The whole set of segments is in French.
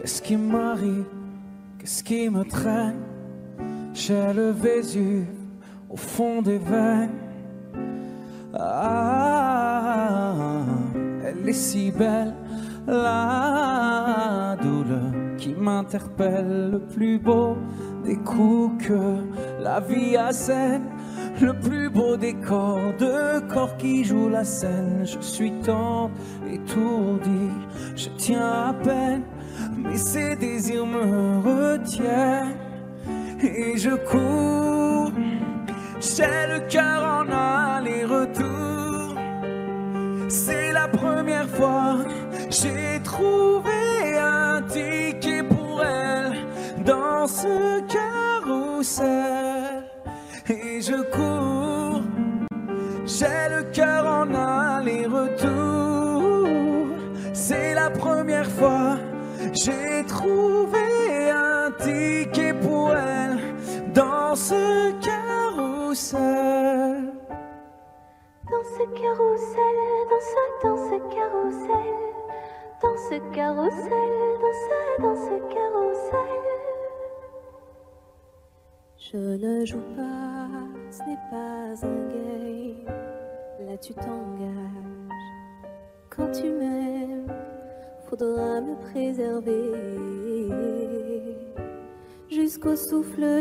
Qu'est-ce qui m'arrive? Qu'est-ce qui me traîne? J'ai le Vésuve au fond des veines. Ah, elle est si belle, la douleur qui m'interpelle. Le plus beau des coups que la vie assène, le plus beau des corps, de corps qui jouent la scène. Je suis tant étourdi, je tiens à peine, mais ces désirs me retiennent. Et je cours, j'ai le cœur en aller-retour. C'est la première fois, j'ai trouvé un ticket pour elle dans ce carrousel. Et je cours, j'ai le cœur en aller-retour. C'est la première fois, j'ai trouvé un ticket pour elle dans ce carrousel. Dans ce carrousel, dans ce carrousel, dans ce carrousel, dans ce carrousel. Je ne joue pas, ce n'est pas un game. Là tu t'engages. Quand tu m'aimes, faudra me préserver jusqu'au souffle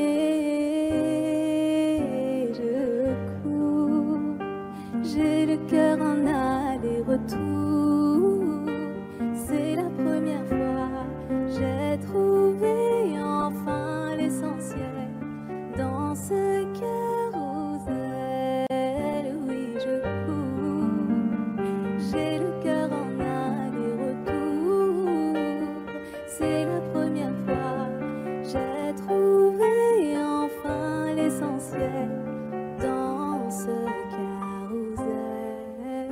dernier. Je cours, j'ai le cœur en aller-retour. C'est la première fois, j'ai trouvé enfin l'essentiel dans ce carrousel. Oui, je cours, j'ai le cœur en aller-retour. C'est la première fois, j'ai trouvé enfin l'essentiel dans ce carrousel.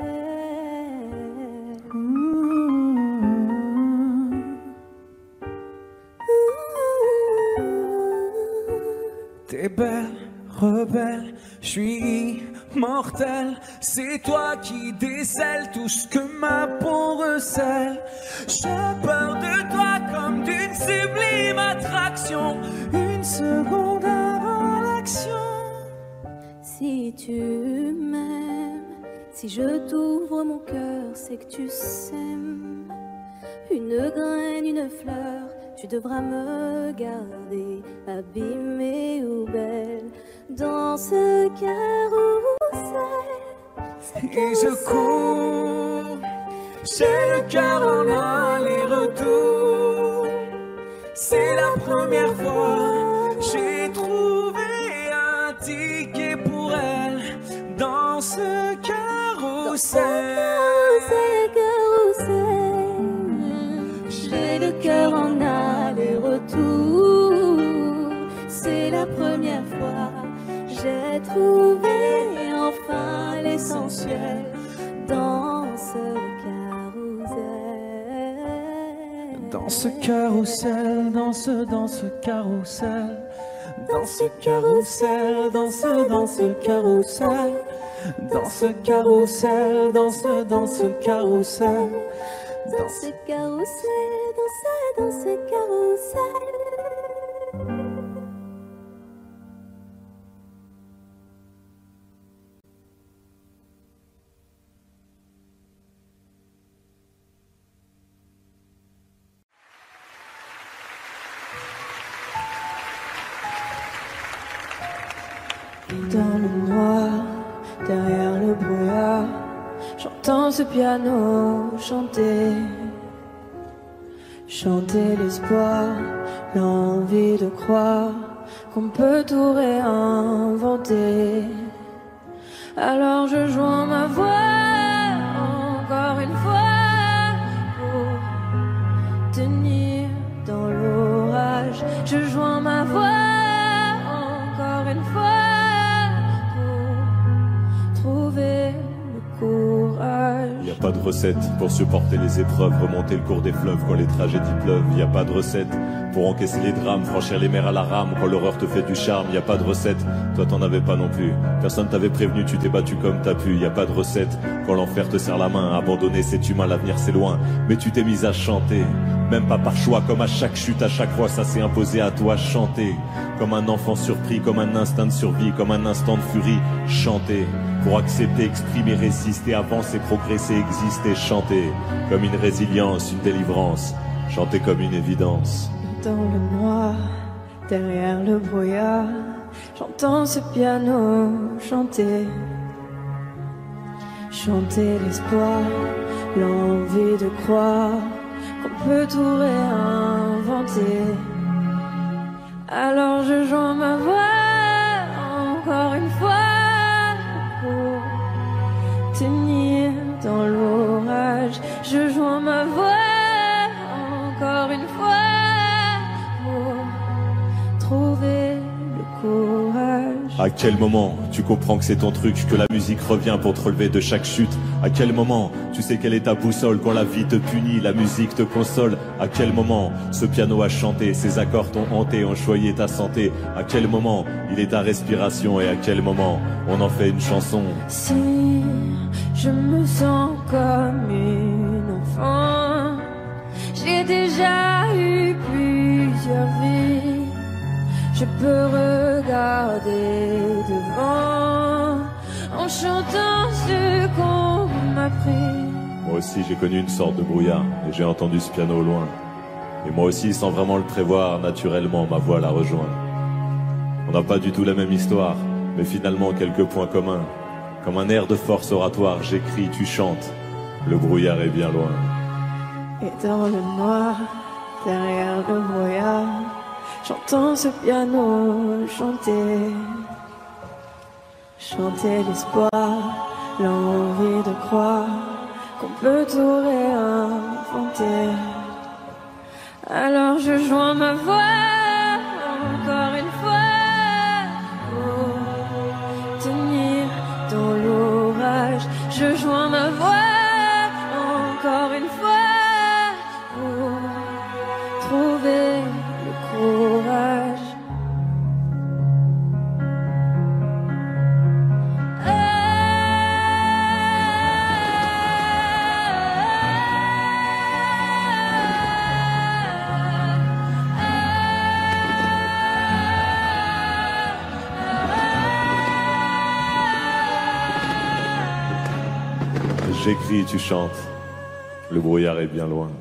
T'es belle, rebelle, je suis immortel. C'est toi qui décèles tout ce que ma peau recèle. J'ai peur de toi comme d'une sublime attraction, une seconde avant l'action. Si tu m'aimes, si je t'ouvre mon cœur, c'est que tu sèmes une graine, une fleur. Tu devras me garder abîmée ou belle dans ce carrousel. Et je cours, j'ai le cœur en aller-retour. C'est la première fois, j'ai trouvé un ticket pour elle dans ce carrousel. J'ai le cœur en aller-retour. C'est la première fois, j'ai trouvé enfin l'essentiel dans ce carrousel. Dans ce carrousel, dans ce carrousel, dans ce carrousel, dans ce carrousel, dans ce carrousel, dans ce carrousel. Dans ce carrousel, dans ce carrousel. Dans le noir, derrière le brouillard, j'entends ce piano chanter. Chanter l'espoir, l'envie de croire qu'on peut tout réinventer. Alors je joins ma voix encore une fois pour tenir dans l'orage. Je joins ma voix encore une fois pour trouver le courage. Y a pas de recette pour supporter les épreuves, remonter le cours des fleuves quand les tragédies pleuvent. Y a pas de recette pour encaisser les drames, franchir les mers à la rame quand l'horreur te fait du charme. Y a pas de recette, toi t'en avais pas non plus. Personne t'avait prévenu, tu t'es battu comme t'as pu. Y a pas de recette quand l'enfer te serre la main. Abandonner c'est humain, l'avenir c'est loin. Mais tu t'es mise à chanter, même pas par choix. Comme à chaque chute, à chaque fois, ça s'est imposé à toi. Chanter comme un enfant surpris, comme un instinct de survie, comme un instant de furie. Chanter pour accepter, exprimer, résister, avancer, progresser, exister. Chanter comme une résilience, une délivrance. Chanter comme une évidence. Dans le noir, derrière le brouillard, j'entends ce piano chanter. Chanter l'espoir, l'envie de croire qu'on peut tout réinventer. Alors je joins ma voix encore une fois pour tenir dans l'orage. Je joins ma voix encore une fois pour trouver le courage. À quel moment tu comprends que c'est ton truc, que la musique revient pour te relever de chaque chute? À quel moment tu sais quelle est ta boussole quand la vie te punit, la musique te console? À quel moment ce piano a chanté, ses accords t'ont hanté, ont choyé ta santé? À quel moment il est ta respiration et à quel moment on en fait une chanson? Si je me sens comme une enfant, j'ai déjà eu plusieurs vies. Je peux regarder devant en chantant ce qu'on m'a pris. Moi aussi j'ai connu une sorte de brouillard et j'ai entendu ce piano au loin. Et moi aussi, sans vraiment le prévoir, naturellement ma voix la rejoint. On n'a pas du tout la même histoire, mais finalement quelques points communs. Comme un air de force oratoire, j'écris, tu chantes. Le brouillard est bien loin. Et dans le noir, derrière le brouillard, j'entends ce piano chanter. Chanter l'espoir, l'envie de croire qu'on peut tout réinventer. Alors je joins ma voix encore une fois pour tenir dans l'orage. Je joins ma voix encore une fois pour trouver le courage. J'écris, tu chantes. Le brouillard est bien loin.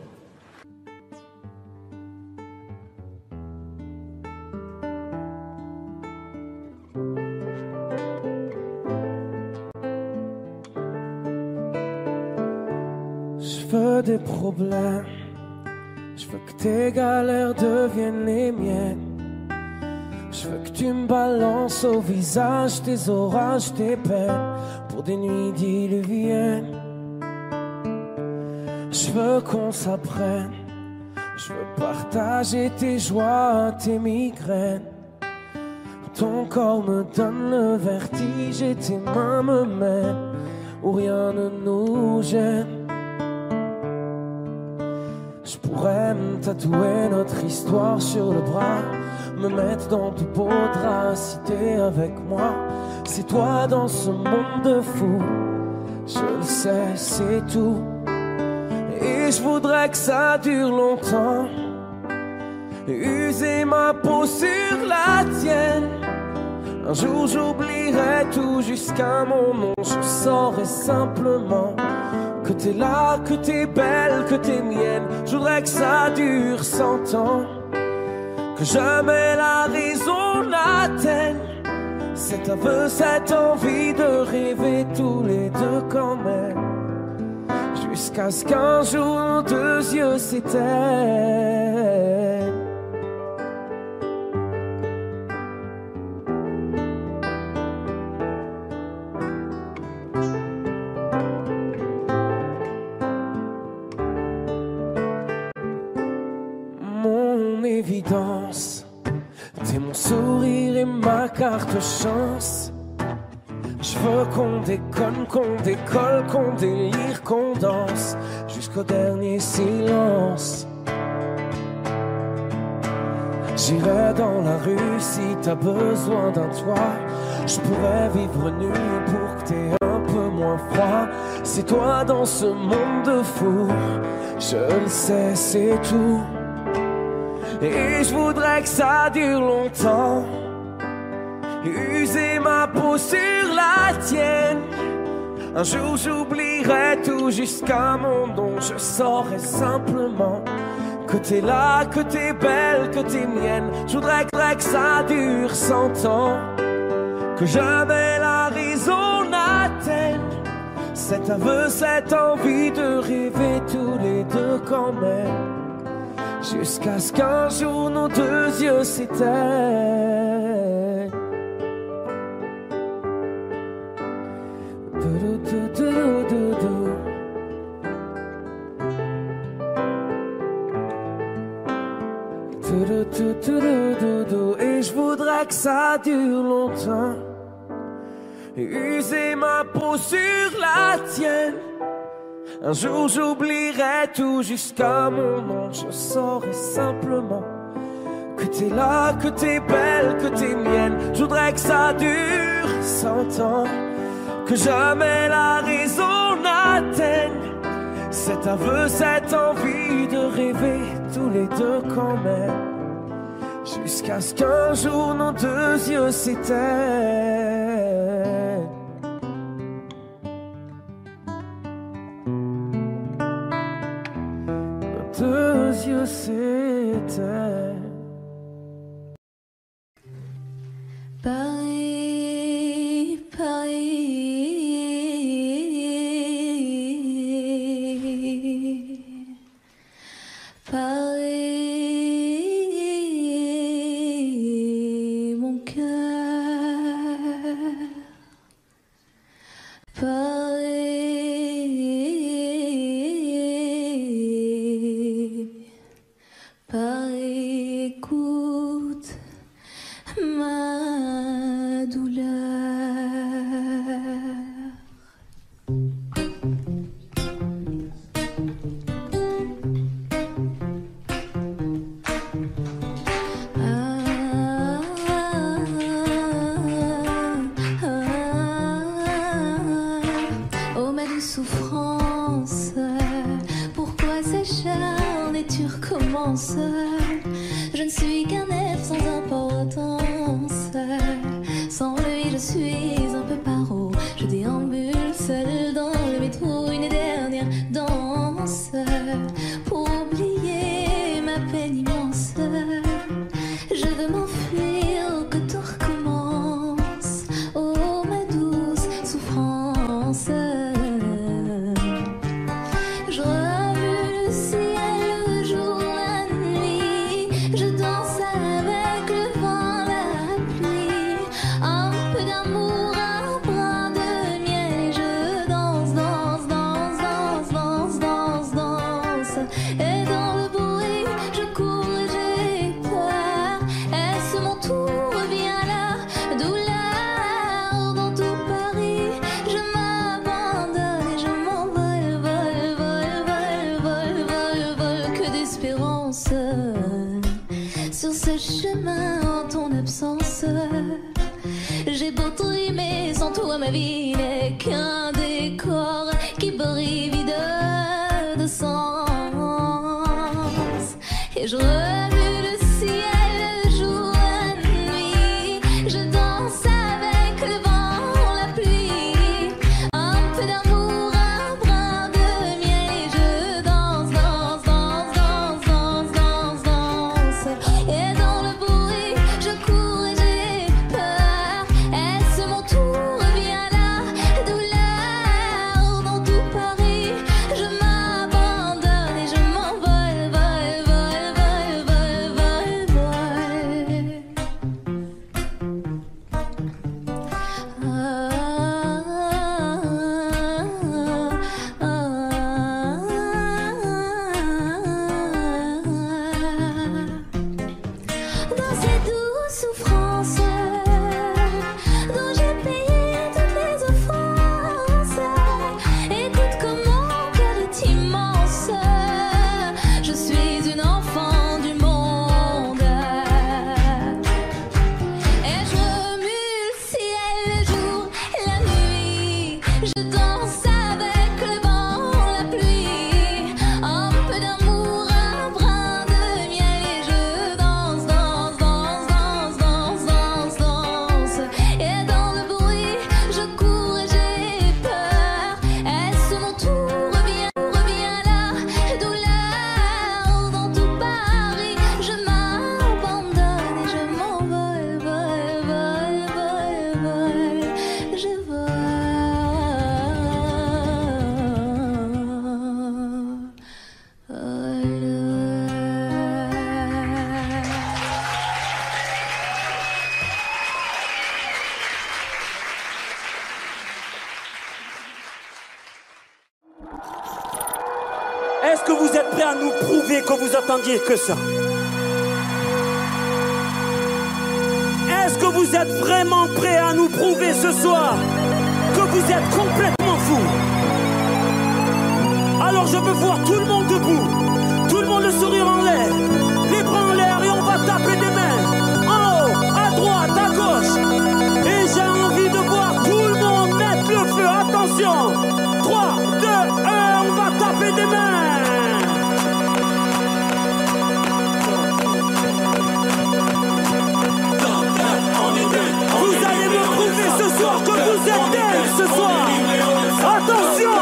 Je veux des problèmes, je veux que tes galères deviennent les miennes. Je veux que tu me balances au visage tes orages, tes peines, pour des nuits diluviennes. Je veux qu'on s'apprenne, je veux partager tes joies, tes migraines. Ton corps me donne le vertige et tes mains me mènent où rien ne nous gêne. Je pourrais me tatouer notre histoire sur le bras, me mettre dans de beaux draps, si t'es avec moi. C'est toi dans ce monde de fou, je le sais, c'est tout. Et je voudrais que ça dure longtemps, user ma peau sur la tienne. Un jour j'oublierai tout jusqu'à mon nom. Je saurai simplement que t'es là, que t'es belle, que t'es mienne. Je voudrais que ça dure 100 ans, que jamais la raison n'atteigne cet aveu, cette envie de rêver tous les deux quand même. Jusqu'à ce qu'un jour nos deux yeux s'éteignent. Mon évidence, t'es mon sourire et ma carte chance. Je veux qu'on déconne, qu'on décolle, qu'on délire, qu'on danse jusqu'au dernier silence. J'irai dans la rue si t'as besoin d'un toit, Je pourrais vivre nu pour que t'aies un peu moins froid. C'est toi dans ce monde de fou, je le sais, c'est tout. Et je voudrais que ça dure longtemps, user ma peau sur la tienne. Un jour j'oublierai tout jusqu'à mon don. Je saurai simplement que t'es là, que t'es belle, que t'es mienne. Je voudrais que ça dure 100 ans, que jamais la raison n'atteigne cet aveu, cette envie de rêver tous les deux quand même. Jusqu'à ce qu'un jour nos deux yeux s'éteignent. Et je voudrais que ça dure longtemps, user ma peau sur la tienne. Un jour j'oublierai tout jusqu'à mon nom. Je saurai simplement que t'es là, que t'es belle, que t'es mienne. Je voudrais que ça dure 100 ans, que jamais la raison n'atteigne cet aveu, cette envie de rêver tous les deux quand même. Jusqu'à ce qu'un jour nos deux yeux s'éteignent. Nos deux yeux s'éteignent. Paris, Paris, Paris, mon cœur. Paris, Paris, écoute ma douleur. Oh ma douce souffrance, pourquoi s'acharnes-tu recommences? Je ne suis qu'un être sans importance. Sans lui je suis un peu paro. Je déambule seul dans le métro, une dernière danse pour oublier ma peine immense. Je veux m'enfuir, que tout recommence. Oh ma douce souffrance. Je remue le ciel, le jour, la nuit. Je danse avec le vent, la pluie. Un peu d'amour, un brin de miel. Et je danse, danse, danse, danse, danse, danse, danse. Et dans le bruit, je cours et j'ai peur. Est-ce mon tour? Viens là, douleur. Dans tout Paris, je m'abandonne et je m'envole, vole, vole, vole, vole, vole, vole. Que d'espérance sur ce chemin en ton absence. J'ai beau trimer, sans toi ma vie n'est qu'un décor qui brille vide de sens. Et je remue le ciel, le jour, la nuit. Je danse avec le vent, la pluie. Un peu d'amour, un brin de miel. Et je danse, danse, danse, danse, danse, danse, danse. Et dans le bruit, je cours et j'ai peur. Est-ce mon tour? Viens là, douleur. Est-ce que vous êtes prêts à nous prouver que vous attendiez que ça? Est-ce que vous êtes vraiment prêts à nous prouver ce soir que vous êtes complètement fous? Alors je veux voir tout le monde debout, tout le monde le sourire en l'air, les bras en l'air et on va taper des mains, en haut, à droite, à gauche. Et j'ai envie de voir tout le monde mettre le feu, attention. 3, 2, 1, on va taper des mains. Vous allez me prouver ce soir que vous êtes dingue ce soir. Attention.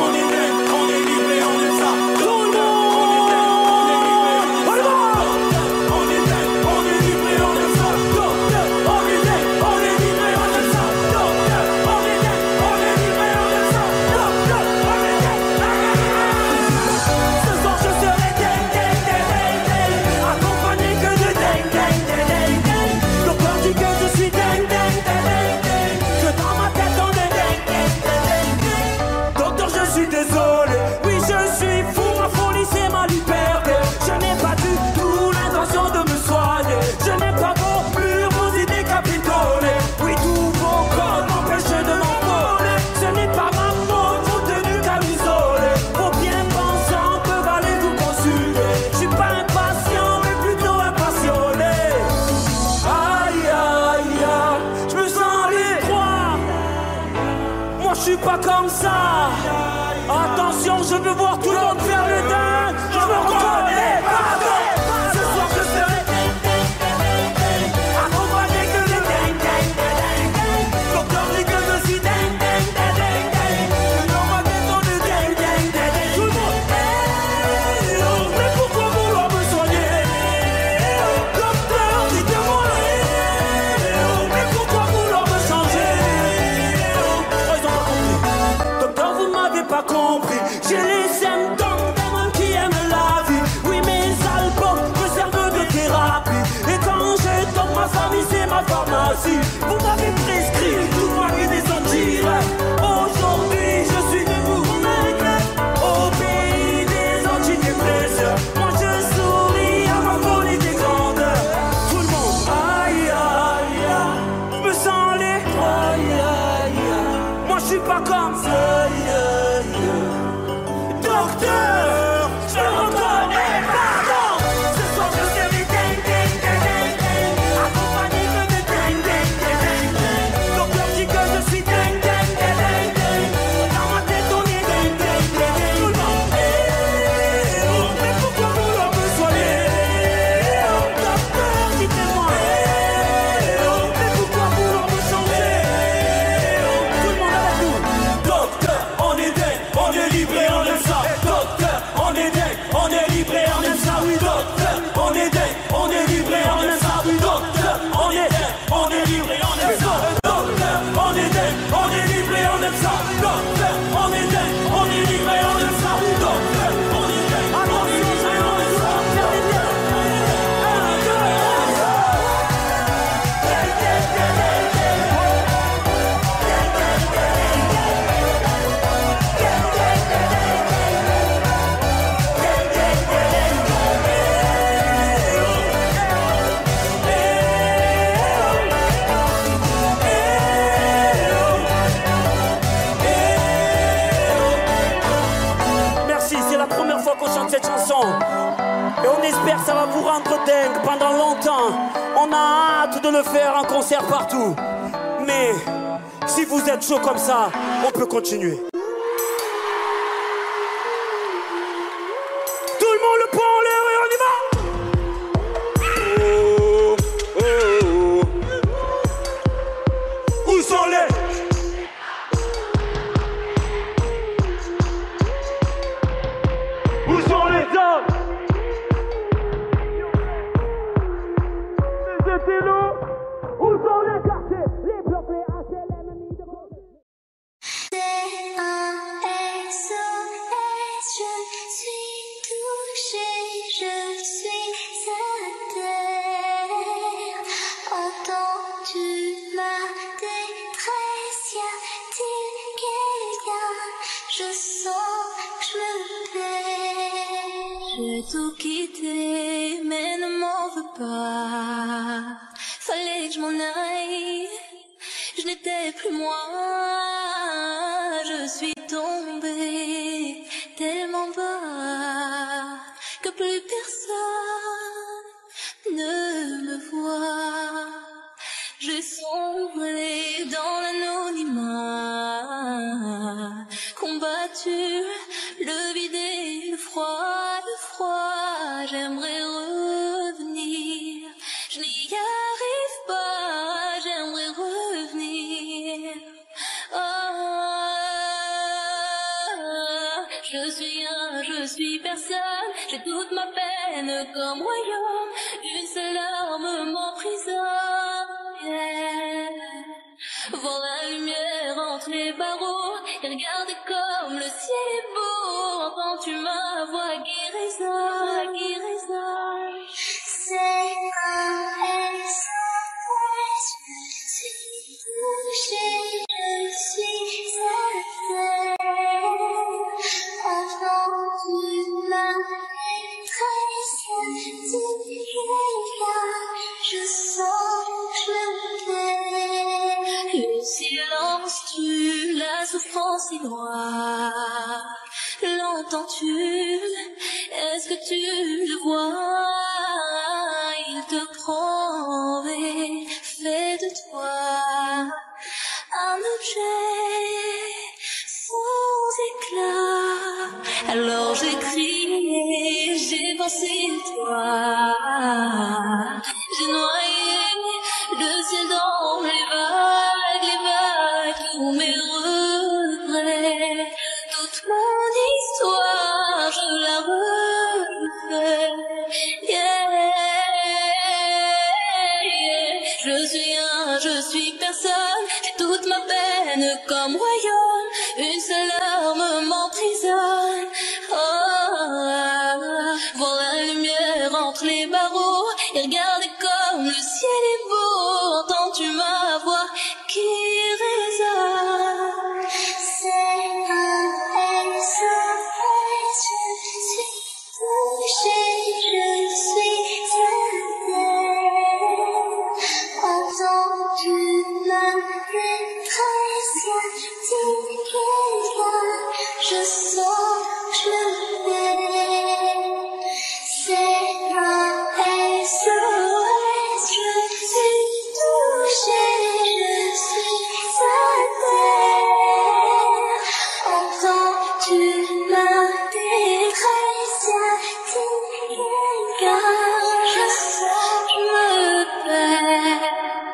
Pas comme ça. Attention, je veux voir tout le monde faire le dingue. Je me reconnais pas. Ce soir je serai accompagné que de dingue. Docteur dit que je suis dingue. Dans ma tête on est dingue. Tout le monde. Mais pourquoi vouloir me soigner? Docteur, dites-moi. Mais pourquoi vouloir me changer? Pas compris, j'ai les symptômes d'un homme qui aime la vie. Oui, mes albums me servent de thérapie. Et quand je tombe, ma famille c'est ma pharmacie. Vous m'avez prescrit toute ma vie des antires. Aujourd'hui je suis debout, au pays des antidépresseurs. Moi je souris à ma folie des grandeurs. Tout le monde, aïe aïe aïe, je me sens les aïe aïe aïe. Moi je suis pas comme ça. Docteur, je me reconnais, pardon. Ce soir je serai dingue. Accompagné que de dingue. Docteur dit que je suis dingue. Dans ma tête on est dingue. Tout le monde est. Mais pourquoi vouloir me soigner? Docteur, dites-moi. Mais pourquoi vouloir me changer? Tout le monde avec nous. Docteur, on est dingue, on est libre et on aime ça. On est dingue, on est libre et on aime ça, oui docteur. On est dingue, on est libre et on aime ça, oui docteur. On est dingue, on est libre et on aime ça, docteur. On est dingue, on est libre et on aime ça, docteur. On est dingue, on est libre et on aime ça, oui docteur. On est dingue, on est libre et on aime ça. Qu'on chante cette chanson et on espère que ça va vous rendre dingue pendant longtemps. On a hâte de le faire en concert partout, mais si vous êtes chaud comme ça, on peut continuer. Tout le monde le prend en l'air et on y va. Oh, oh, oh. Où sont les je sens que je me perds. J'ai tout quitté, mais ne m'en veux pas. Fallait que je m'en aille, je n'étais plus moi. Je suis tombée tellement bas que plus personne ne me voit. J'ai sombré dans l'anonymat, combattu le vide et le froid, le froid. J'aimerais revenir, je n'y arrive pas, j'aimerais revenir. Je suis personne, j'ai toute ma peine comme royaume, une seule arme m'emprisonne. Yeah. Voir la lumière entre les barreaux et regarder comme le ciel est beau. Entends-tu ma voix qui résonne, qui résonne? C'est un SOS, je suis touchée, je suis à terre. Entends-tu ma détresse, dis je sens que je me plais. Le silence tue, la souffrance est noire. L'entends-tu? Est-ce que tu le vois? Il te prend et fait de toi un objet sans éclat. Alors j'ai crié, j'ai pensé toi. J'ai noyé le ciel dans les vagues, tous mes regrets, toute mon histoire, je la refais. Yeah, yeah. Je suis personne, j'ai toute ma peine comme royaume, une seule arme m'emprisonne. Voir la lumière entre les barreaux et regarder comme le ciel est beau. Entends-tu ma voix qui résonne? C'est un SOS, je suis touchée, je suis à terre. Entends-tu ma détresse? Dis quelqu'un, je sens que je me plais. C'est un SOS, je suis touchée, je suis à terre. Entends-tu ma détresse? Dis quelqu'un, je sens que je me perds.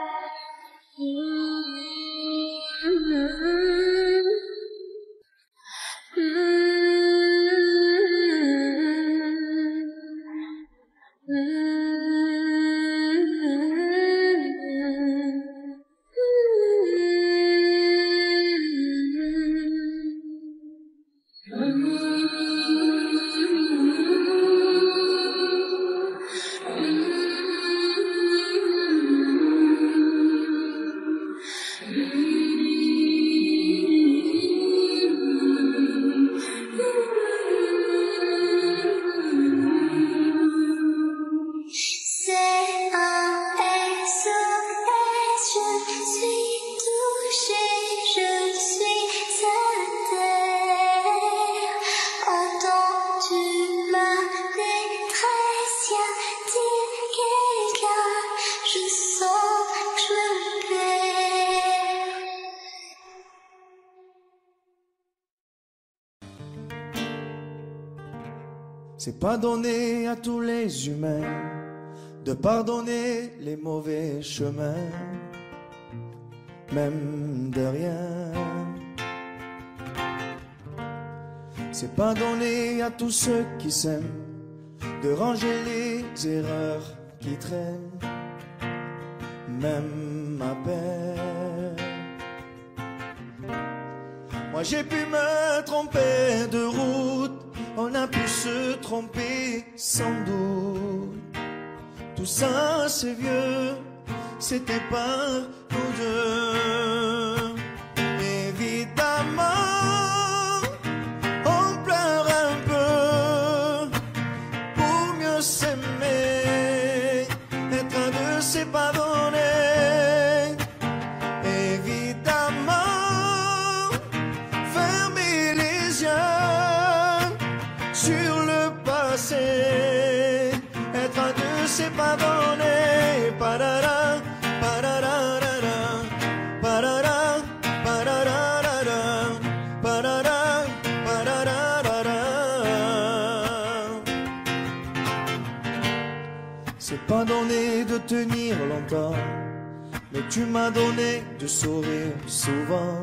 C'est un SOS, je suis touchée, je suis à terre. Entends-tu ma détresse? Y a-t-il quelqu'un? Je sens que je me perds. C'est pas donné à tous les humains de pardonner les mauvais chemins, même de rien. C'est pas donné à tous ceux qui s'aiment de ranger les erreurs qui traînent, même à peine. Moi j'ai pu me tromper de route, on a pu se tromper sans doute. Tout ça c'est vieux, c'était par nous deux. Évidemment, on pleure un peu tenir longtemps, mais tu m'as donné du sourire souvent,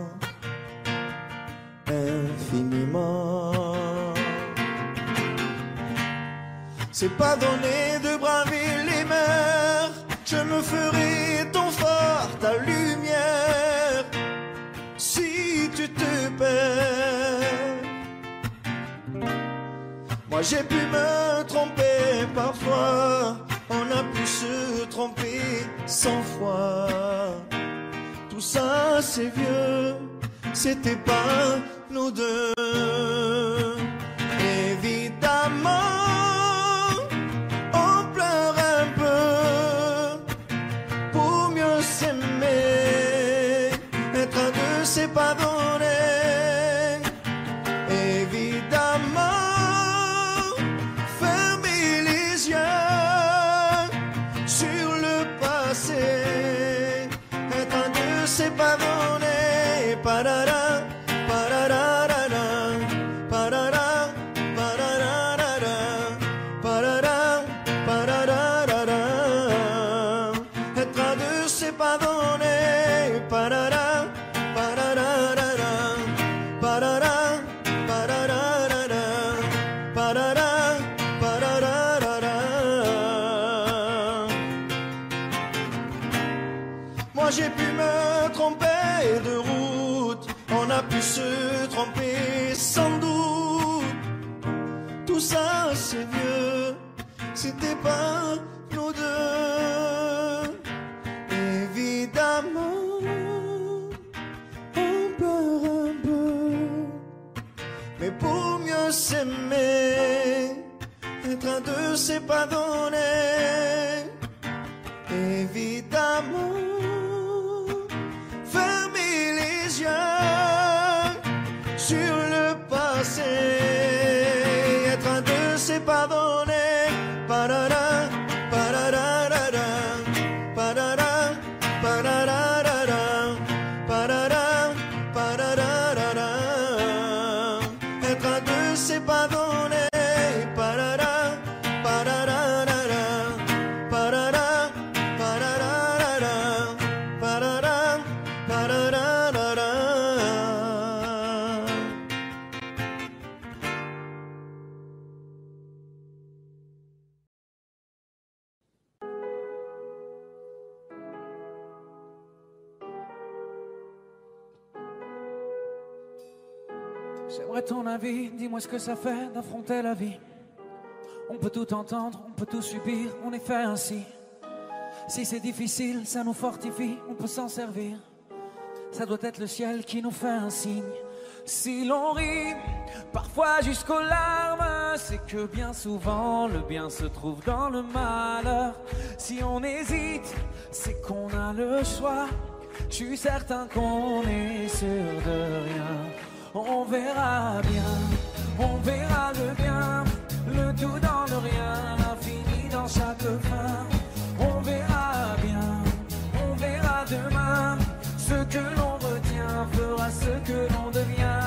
infiniment. C'est pas donné de braver les mers, je me ferai ton phare, ta lumière, si tu te perds. Moi j'ai pu me tromper parfois, on a pu se tromper 100 fois. Tout ça c'est vieux, c'était pas nous deux. Évidemment on pleure un peu pour mieux s'aimer, être à deux c'est pas donné. Évidemment fermer les yeux sur le passé, être à deux c'est pas donné. Parara, pararara, parara, pararara, parara, pararara. Être à deux c'est pas donné. Parara, pararara, parara, pararara, parara, pararara. Moi j'ai pu me tromper de route, on a pu se tromper sans doute. Tout ça c'est vieux, c'était pas nous deux. Évidemment on pleure un peu, mais pour mieux s'aimer, être à deux c'est pas donné. Évidemment fermer les yeux sur le passé, être à deux c'est pas donné. Parara, pararara, parara, pararara, parara, pararara. Être à deux c'est pas donné. Parara, pararara, parara, pararara, parara, pararara. J'aimerais ton avis, dis-moi ce que ça fait d'affronter la vie. On peut tout entendre, on peut tout subir, on est fait ainsi. Si c'est difficile, ça nous fortifie, on peut s'en servir. Ça doit être le ciel qui nous fait un signe. Si l'on rit, parfois jusqu'aux larmes, c'est que bien souvent le bien se trouve dans le malheur. Si on hésite, c'est qu'on a le choix. Je suis certain qu'on est sûr de rien. On verra bien, on verra le bien, le tout dans le rien, l'infini dans chaque fin. On verra bien, on verra demain, ce que l'on retient fera ce que l'on devient.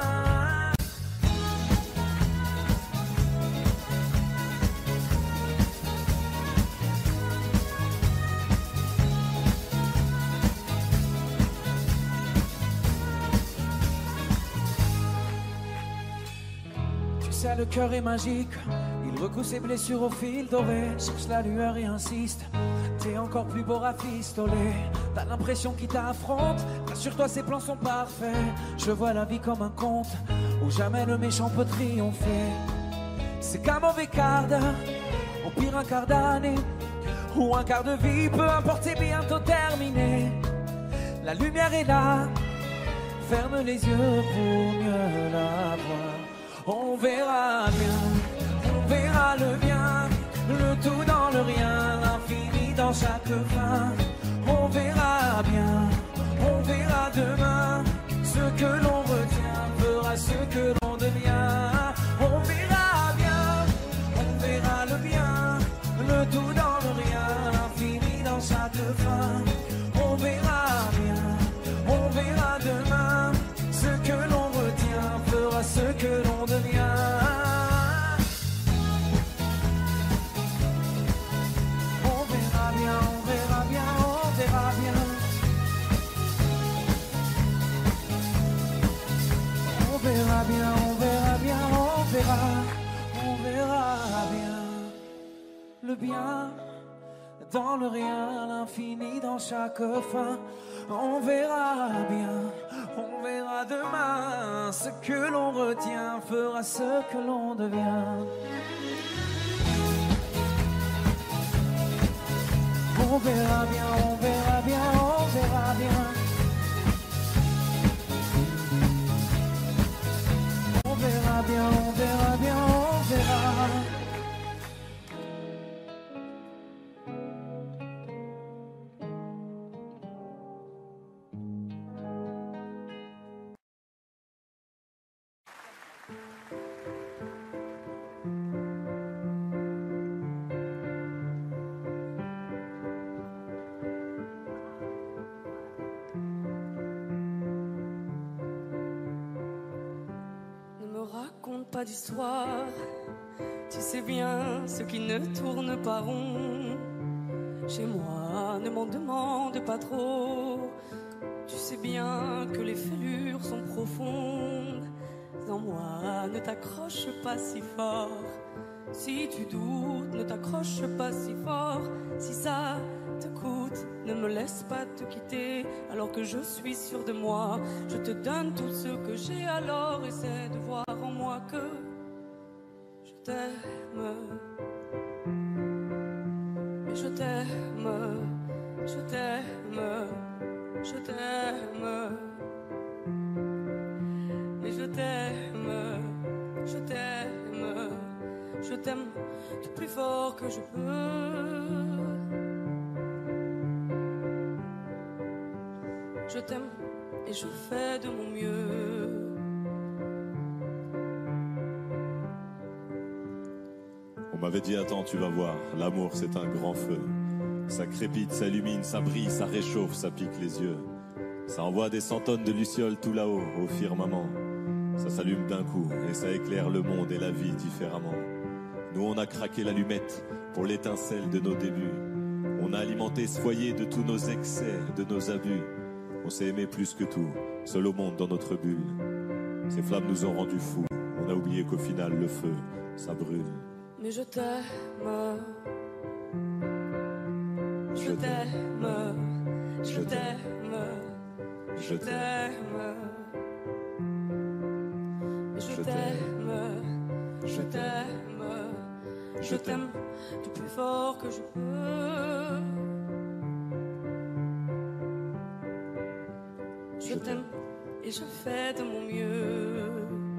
Le cœur est magique, il recoue ses blessures au fil doré. Cherche la lueur et insiste, t'es encore plus beau rafistolé. T'as l'impression qu'il t'affronte, rassure-toi ses plans sont parfaits. Je vois la vie comme un conte, où jamais le méchant peut triompher. C'est qu'un mauvais quart d'heure, au pire un quart d'année, ou un quart de vie, peu importe c'est bientôt terminé. La lumière est là, ferme les yeux pour mieux la voir. On verra bien, on verra le bien, le tout dans le rien, l'infini dans chaque fin. On verra bien, on verra demain, ce que l'on retient fera ce que l'on devient. On verra bien, on verra le bien, le tout dans le rien, l'infini dans chaque fin. On verra bien, on verra demain, ce que l'on retient fera ce que l'on devient. On verra bien. verra bien, on verra bien, on verra bien. Le bien dans le rien, l'infini dans chaque fin. On verra bien, on verra demain. Ce que l'on retient fera ce que l'on devient. On verra bien, on verra bien, on verra bien. On verra bien, on verra bien, on verra. Pas d'histoire, tu sais bien ce qui ne tourne pas rond. Chez moi, ne m'en demande pas trop. Tu sais bien que les fêlures sont profondes. En moi, ne t'accroche pas si fort. Si tu doutes, ne t'accroche pas si fort. Si ça te coûte, ne me laisse pas te quitter. Alors que je suis sûr de moi, je te donne tout ce que j'ai. Alors essaie de voir en moi que je t'aime. Mais je t'aime, je t'aime, je t'aime. Mais je t'aime, je t'aime, je t'aime du plus fort que je peux. Je t'aime et je fais de mon mieux. On m'avait dit attends, tu vas voir, l'amour c'est un grand feu. Ça crépite, ça illumine, ça brille, ça réchauffe, ça pique les yeux. Ça envoie des centaines de lucioles tout là-haut, au firmament. Ça s'allume d'un coup et ça éclaire le monde et la vie différemment. Nous on a craqué l'allumette pour l'étincelle de nos débuts. On a alimenté ce foyer de tous nos excès, de nos abus. On s'est aimé plus que tout, seul au monde dans notre bulle. Ces flammes nous ont rendus fous, on a oublié qu'au final le feu, ça brûle. Mais je t'aime, je t'aime, je t'aime, je t'aime. Je t'aime, je t'aime, je t'aime du plus fort que je peux. Je t'aime et je fais de mon mieux.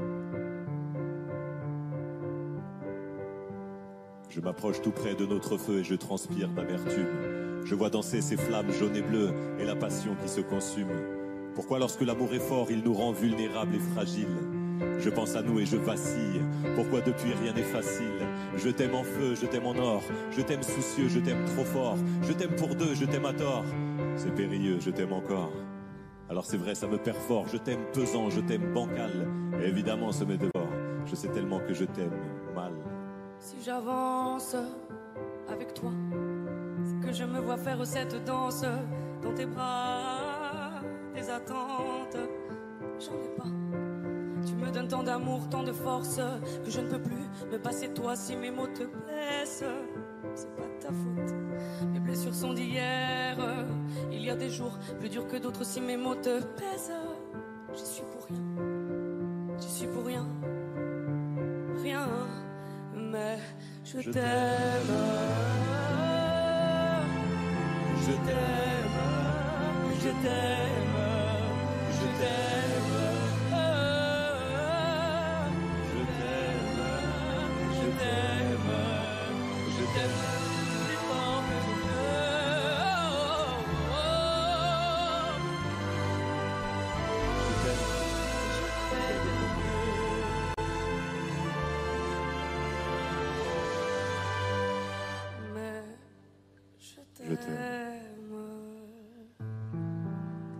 Je m'approche tout près de notre feu et je transpire d'amertume. Je vois danser ces flammes jaunes et bleues et la passion qui se consume. Pourquoi lorsque l'amour est fort, il nous rend vulnérables et fragiles? Je pense à nous et je vacille. Pourquoi depuis rien n'est facile? Je t'aime en feu, je t'aime en or. Je t'aime soucieux, je t'aime trop fort. Je t'aime pour deux, je t'aime à tort. C'est périlleux, je t'aime encore. Alors c'est vrai, ça me perd fort. Je t'aime pesant, je t'aime bancal. Et évidemment, ça me dévore. Je sais tellement que je t'aime mal. Si j'avance avec toi, c'est que je me vois faire cette danse dans tes bras, tes attentes. J'en ai pas. Tu me donnes tant d'amour, tant de force que je ne peux plus me passer de toi si mes mots te blessent. C'est pas de ta faute. Mes blessures sont d'hier. Il y a des jours plus durs que d'autres si mes mots te pèsent. J'y suis pour rien. J'y suis pour rien. Rien. Mais je t'aime. Je t'aime. Je t'aime. Je t'aime. Je t'aime plus fort que je peux. Je fais de mon mieux. Mais je t'aime.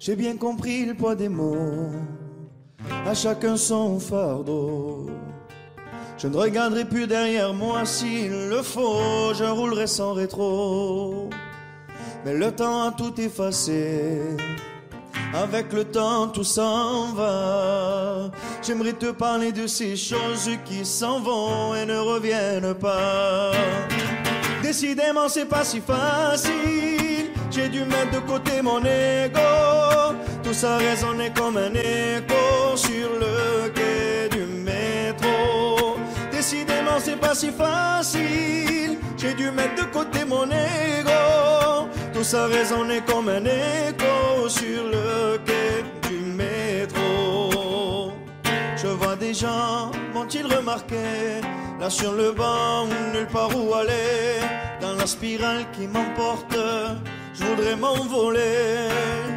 J'ai bien compris le poids des mots, à chacun son fardeau. Je ne regarderai plus derrière moi s'il le faut, je roulerai sans rétro. Mais le temps a tout effacé, avec le temps tout s'en va. J'aimerais te parler de ces choses qui s'en vont et ne reviennent pas. Décidément c'est pas si facile, j'ai dû mettre de côté mon ego. Tout ça résonnait comme un écho sur le quai du métro. Décidément c'est pas si facile, j'ai dû mettre de côté mon ego. Tout ça résonnait comme un écho sur le quai du métro. Je vois des gens, m'ont-ils remarqué, là sur le banc, nulle part où aller. Dans la spirale qui m'emporte, je voudrais m'envoler.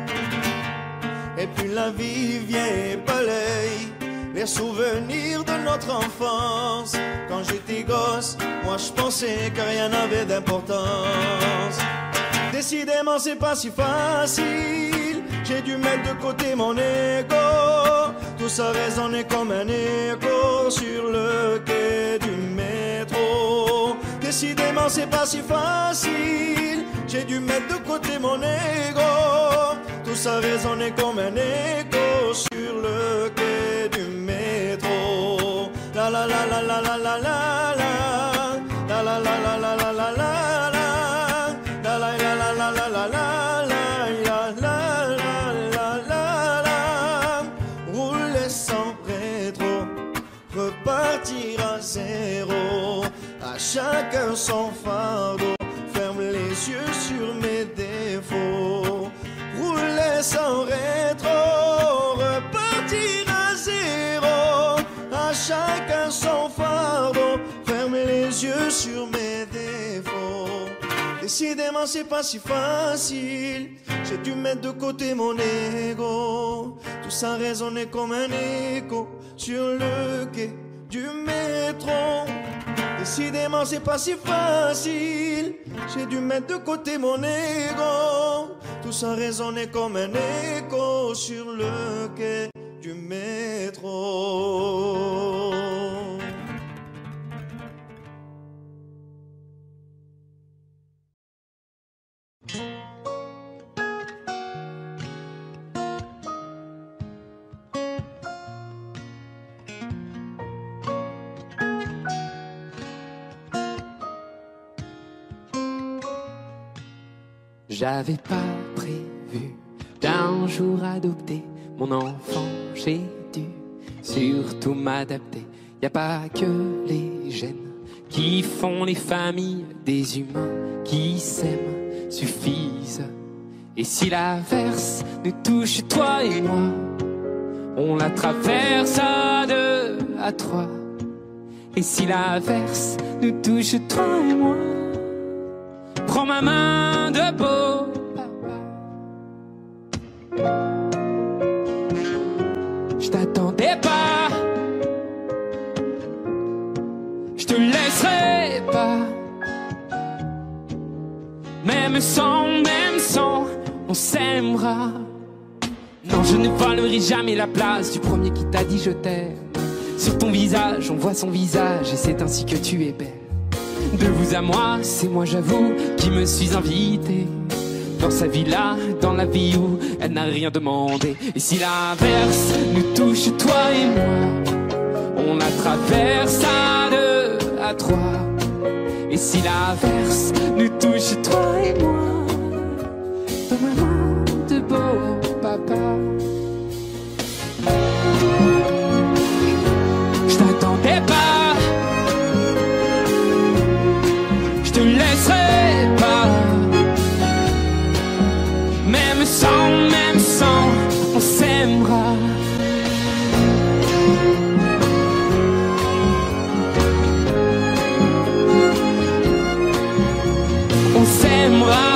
Et puis la vie vient et balaye les souvenirs de notre enfance. Quand j'étais gosse, moi je pensais que rien n'avait d'importance. Décidément c'est pas si facile, j'ai dû mettre de côté mon ego. Tout ça résonnait comme un écho sur le quai du métro. Décidément c'est pas si facile, j'ai dû mettre de côté mon ego. Tout ça résonnait comme un écho sur le quai du métro. La la la la la la la la la la la la la la la la la. Repartir à zéro, à chacun son fardeau. Ferme les yeux sur mes défauts, rouler sans rétro. Repartir à zéro, à chacun son fardeau. Ferme les yeux sur mes défauts. Décidément c'est pas si facile, j'ai dû mettre de côté mon ego. Tout ça résonnait comme un écho sur le quai du métro. Décidément c'est pas si facile, j'ai dû mettre de côté mon ego. Tout ça résonnait comme un écho sur le quai du métro. J'avais pas prévu d'un jour adopter mon enfant, j'ai dû surtout m'adapter. Y a pas que les gènes qui font les familles, des humains qui s'aiment suffisent. Et si l'averse nous touche, toi et moi, on la traverse à deux, à trois. Et si l'averse nous touche, toi et moi, prends ma main de beau papa. Je t'attendais pas, je te laisserai pas. Même sans, on s'aimera. Non, je ne volerai jamais la place du premier qui t'a dit je t'aime. Sur ton visage, on voit son visage, et c'est ainsi que tu es belle. De vous à moi, c'est moi j'avoue qui me suis invité dans sa villa, dans la vie où elle n'a rien demandé. Et si l'averse nous touche, toi et moi, on la traverse à deux, à trois. Et si l'averse nous touche, toi et moi, dans ma main de beau papa. Je t'attendais pas, je te laisserai pas. Même sans, on s'aimera. On s'aimera.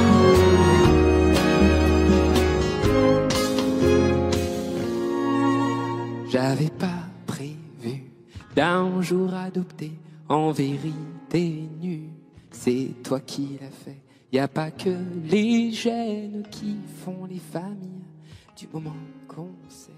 J'avais pas prévu d'un jour adopter, en vérité nu. C'est toi qui l'as fait. Y a pas que les gènes qui font les familles, du moment qu'on s'aime.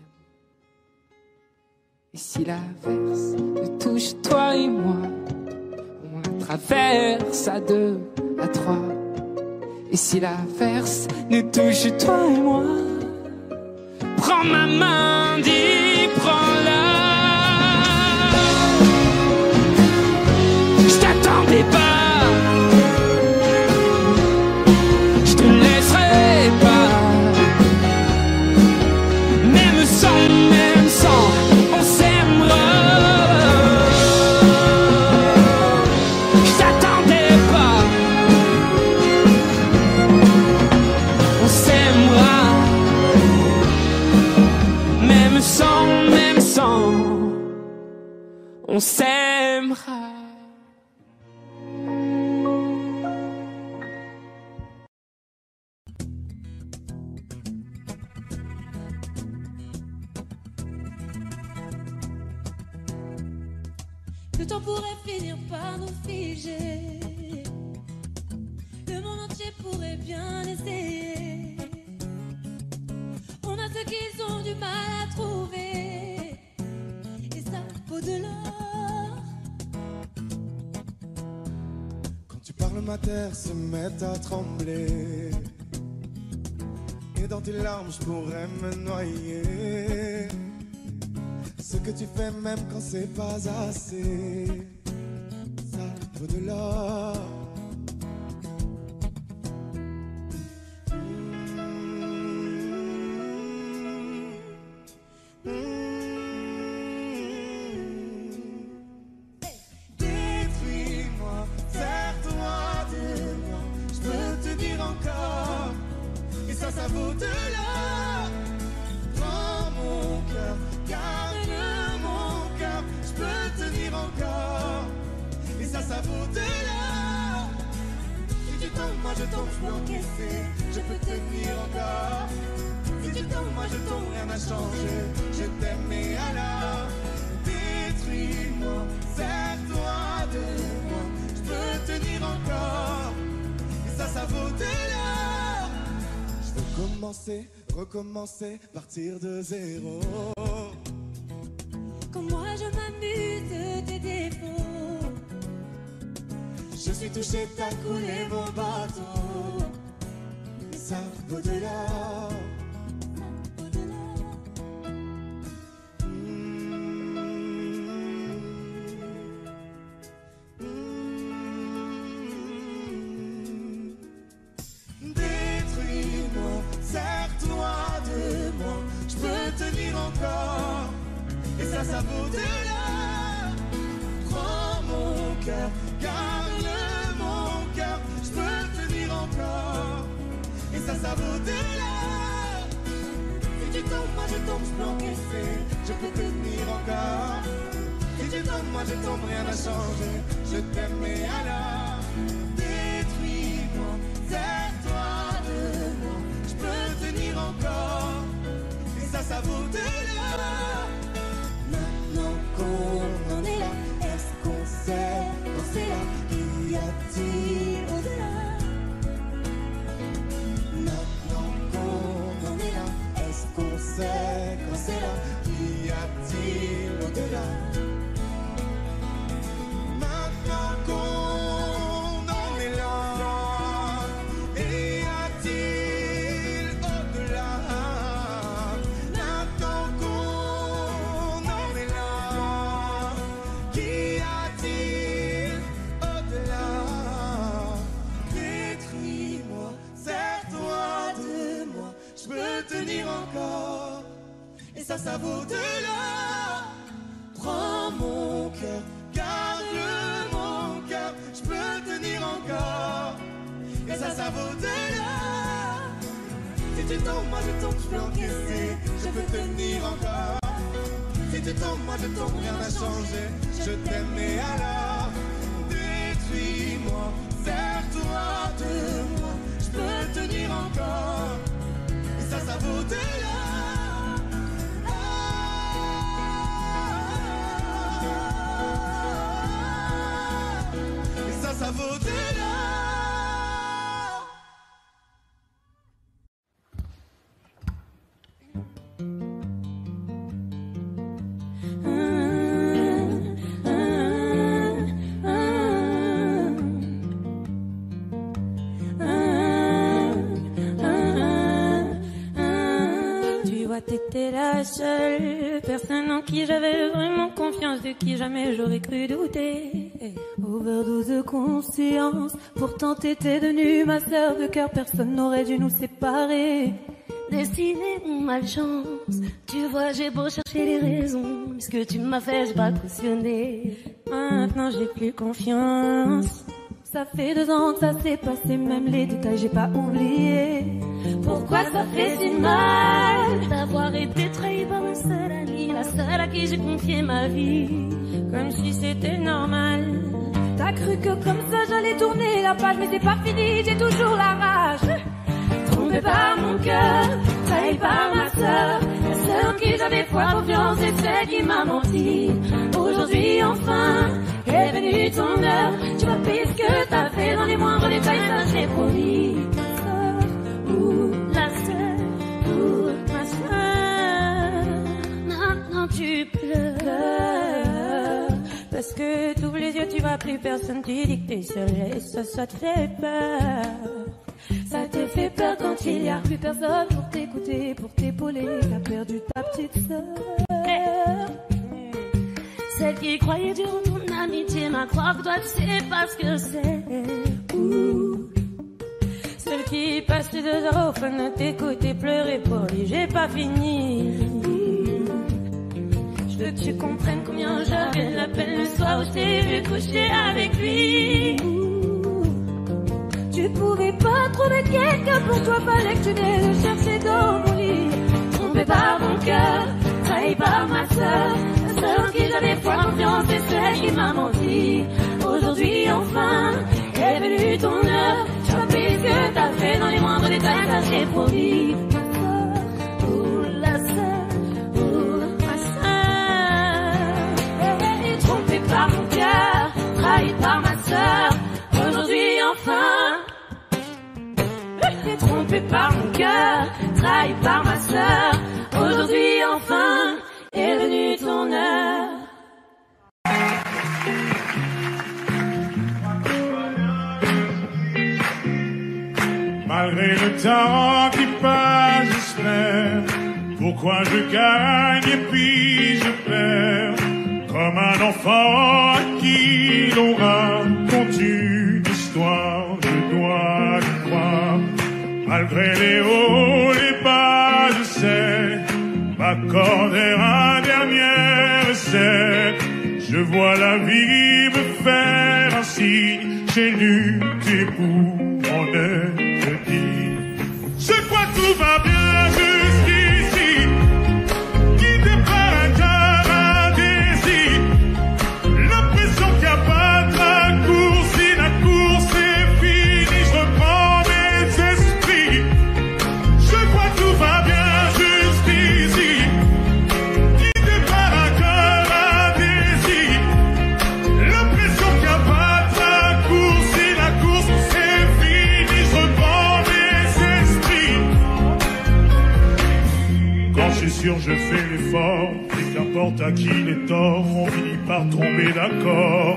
Et si l'averse nous touche toi et moi, on la traverse à 2, à 3. Et si l'averse nous touche toi et moi, prends ma main, dis prends-la. Je t'attendais pas, je te laisserai pas. Même sans, on s'aimera. Je t'attendais pas, on s'aimera. Même sans, on s'aimera. Le temps pourrait finir par nous figer. Le monde entier pourrait bien essayer. On a ce qu'ils ont du mal à trouver. Et ça vaut de l'or. Quand tu parles, ma terre se met à trembler. Et dans tes larmes, je pourrais me noyer. Ce que tu fais même quand c'est pas assez, ça vaut de l'or. Détruis-moi, serre-toi de moi, je peux te dire encore, et ça vaut de l'or. Prends mon cœur, garde mon cœur, je peux tenir encore, et ça vaut de l'or. Si tu tombes, moi je tombe, je peux encaisser, je peux tenir encore. Si tu tombes, moi je tombe, rien n'a changé, je t'aime et alors détruis-moi, serre-toi de moi, je peux tenir encore, et ça vaut de l'or. Je veux commencer, recommencer, partir de zéro. Quand moi je m'amuse de tes défauts, Je suis touché, t'as coulé mon bateau, et ça vaut de l'or. Détruis-moi, serre-toi de moi, je peux tenir encore, et ça vaut de l'or. Prends mon cœur, garde mon cœur, je peux tenir encore, et ça vaut de l'or. Si tu tombes, moi je tombe, je peux encaisser, je peux tenir encore. Si tu tombes, moi je tombe, rien n'a changé, je t'aime et alors détruis-moi, serre-toi de moi, je peux tenir encore, et ça vaut de l'or. Maintenant qu'on en est là, est-ce qu'on sait quand c'est là? Qu'y a-t-il au-delà? Maintenant qu'on en est là, est-ce qu'on sait quand c'est là? Qu'y a-t-il au-delà? Maintenant qu'on en est là, y a-t-il au-delà? Maintenant qu'on en est là, qu'y a-t-il au-delà? Détruis-moi, serre-toi de moi, je peux tenir encore, et ça vaut de l'or. Prends mon cœur, garde mon cœur, je peux tenir encore, et ça vaut de l'or. Si tu tombes, moi je tombe, je peux encaisser, je peux tenir encore. Si tu tombes, moi je tombe, rien n'a changé, je t'aime et alors détruis-moi, serre-toi de moi, je peux tenir encore, et ça vaut de l'or. Ça vaut de l'or. vois, t'étais la seule personne en qui j'avais vraiment confiance, de qui jamais j'aurais cru douter. Overdose de conscience, pourtant t'étais devenue ma sœur de cœur, personne n'aurait dû nous séparer. Destinée ou malchance, tu vois, j'ai beau chercher les raisons, mais ce que tu m'as fait, j'ai pas cautionné. Maintenant j'ai plus confiance. Ça fait 2 ans que ça s'est passé, même les détails j'ai pas oublié. Pourquoi ça fait si mal d'avoir été trahi par ma seule amie, la seule à qui j'ai confié ma vie, comme si c'était normal. T'as cru que comme ça j'allais tourner la page, mais c'est pas fini, j'ai toujours la rage. Trompé par mon cœur, trahi par ma sœur, la seule en qui j'avais foi, confiance, et celle qui m'a menti. Aujourd'hui enfin est venue ton heure, tu vas payer ce que t'as fait dans les moindres détails, ça j'ai promis. La sœur, pour ma sœur, maintenant tu pleures, parce que t'ouvres les yeux, tu vois plus personne, tu dis que t'es seule et ça te fait peur. Ça te fait peur quand il y a plus personne pour t'écouter, pour t'épauler, t'as perdu ta petite sœur. Celle qui croyait dur en ton amitié, m'a croire que toi tu sais pas ce que c'est. Celle qui passe 2 heures au fun de t'écouter pleurer pour lui, j'ai pas fini. Je veux que tu comprennes combien j'avais de la peine le soir où je t'ai vu coucher avec lui. Tu pouvais pas trouver quelqu'un pour toi, fallait que tu n'aies le chercher dans mon lit. Trompé par mon cœur, trahi par ma sœur, la seule en qui j'avais foi, confiance, et celle qui m'a menti. Aujourd'hui enfin est venue ton heure, tu vas payer ce que t'as fait dans les moindres détails, ça j'ai promis. La sœur, ma sœur, trompé par mon cœur, trahi par ma sœur, aujourd'hui enfin. Trompé par mon cœur, trahi par ma sœur, aujourd'hui enfin est venue ton heure. Malgré le temps qui passe, j'espère. Pourquoi je gagne et puis je perds, comme un enfant à qui l'on raconte une histoire, je dois y croire. Malgré les hauts, les bas, je sais m'accorder un dernier essai. Je vois la vie me faire un signe, j'ai lutté pour mon ennemi. Je crois que tout va bien jusqu'ici, guidé par un cœur, un désir, l'impression qu'il n'y a pas de raccourci, la course est finie, je reprends mes esprits. Je crois que tout va bien jusqu'ici, guidé par un cœur, un désir, l'impression qu'il n'y a pas de raccourci, la course est finie, je reprends mes esprits. Quand je suis sûr, je fais l'effort, et qu'importe à qui les torts, on finit par tomber d'accord.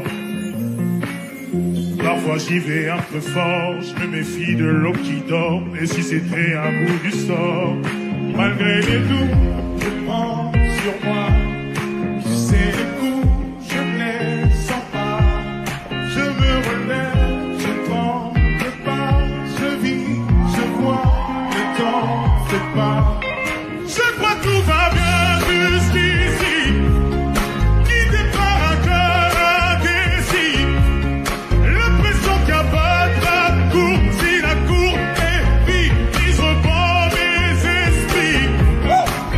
Parfois j'y vais un peu fort, je me méfie de l'eau qui dort, et si c'était un bout du sort, malgré les doutes, je prends sur moi, tu sais les coups, je ne les sens pas, je me relève, je tremble pas, je vis, je vois, le temps fait pas. Je crois que tout va bien jusqu'ici, guidé par un cœur, un désir, l'impression qu'il n'y a pas de raccourci, la cour est finie, je reprends mes esprits.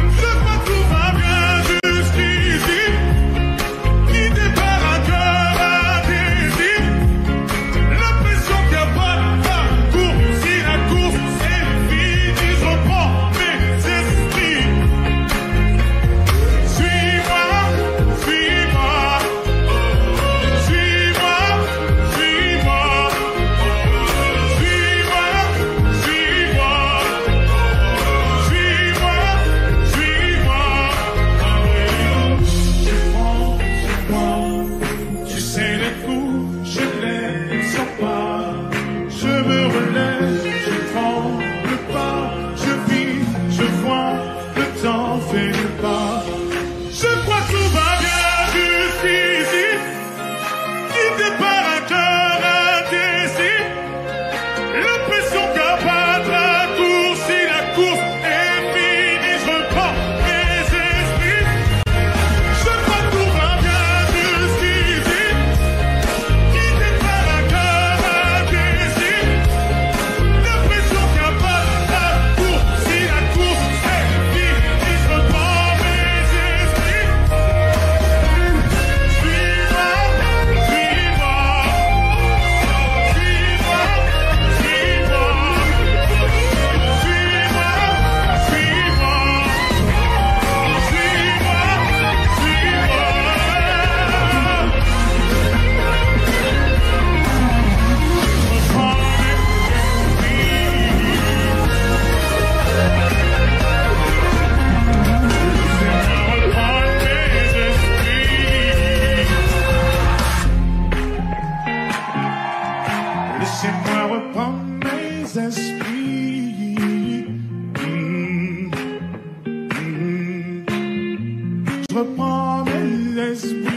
reprends mes esprits.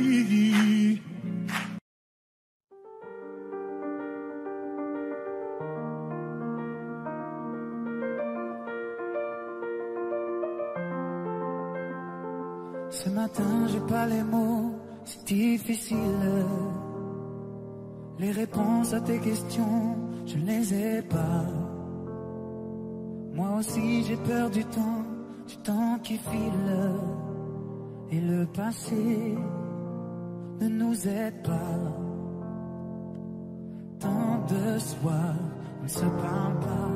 Ce matin, j'ai pas les mots, c'est difficile. Les réponses à tes questions, je ne les ai pas. Moi aussi, j'ai peur du temps qui file. Et le passé ne nous aide pas. Tant de soirs, on ne se parle pas.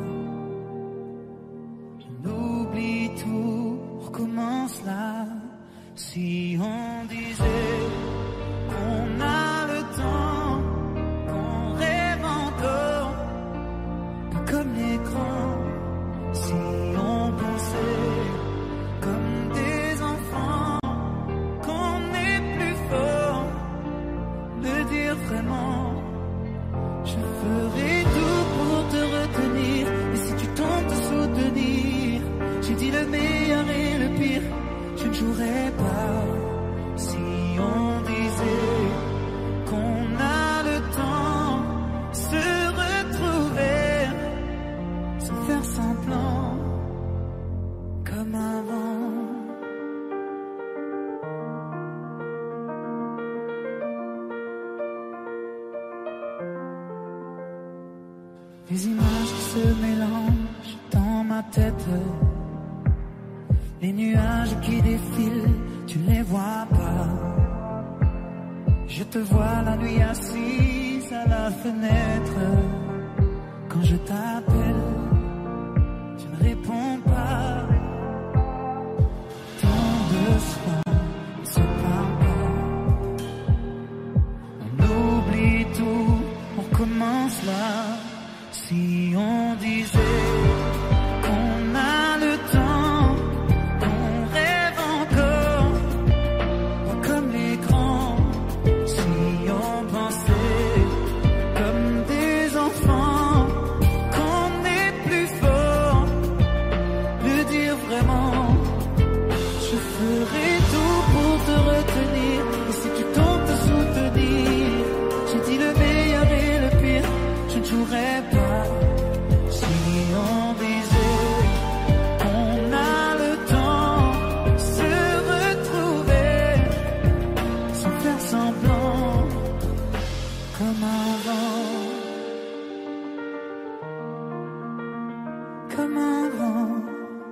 On oublie tout, on recommence là. Si on disait qu'on a le temps, qu'on rêve encore, pas comme les grands. Si on pensait comme des enfants, qu'on est plus fort, de dire vraiment, je ferai tout pour te retenir. Et si tu tentes de soutenir, j'ai dit le meilleur et le pire, je ne jouerai pas. Si on disait qu'on a le temps, se retrouver sans faire semblant, comme avant. Les images qui se mélangent dans ma tête, les nuages qui défilent, tu ne les vois pas. Je te vois la nuit assise à la fenêtre. Quand je t'appelle, tu ne réponds pas. Tant de soirs, on ne se parle pas. On oublie tout, on recommence là. Si on disait qu'on a le temps, qu'on rêve encore, pas comme les grands. Si on pensait comme des enfants, qu'on est plus fort, de dire vraiment, je ferai tout pour te retenir. Et si tu tentes de soutenir, j'ai dit le meilleur et le pire, je ne jouerai pas. Si on disait qu'on a le temps, se retrouver sans faire semblant, comme avant, comme avant.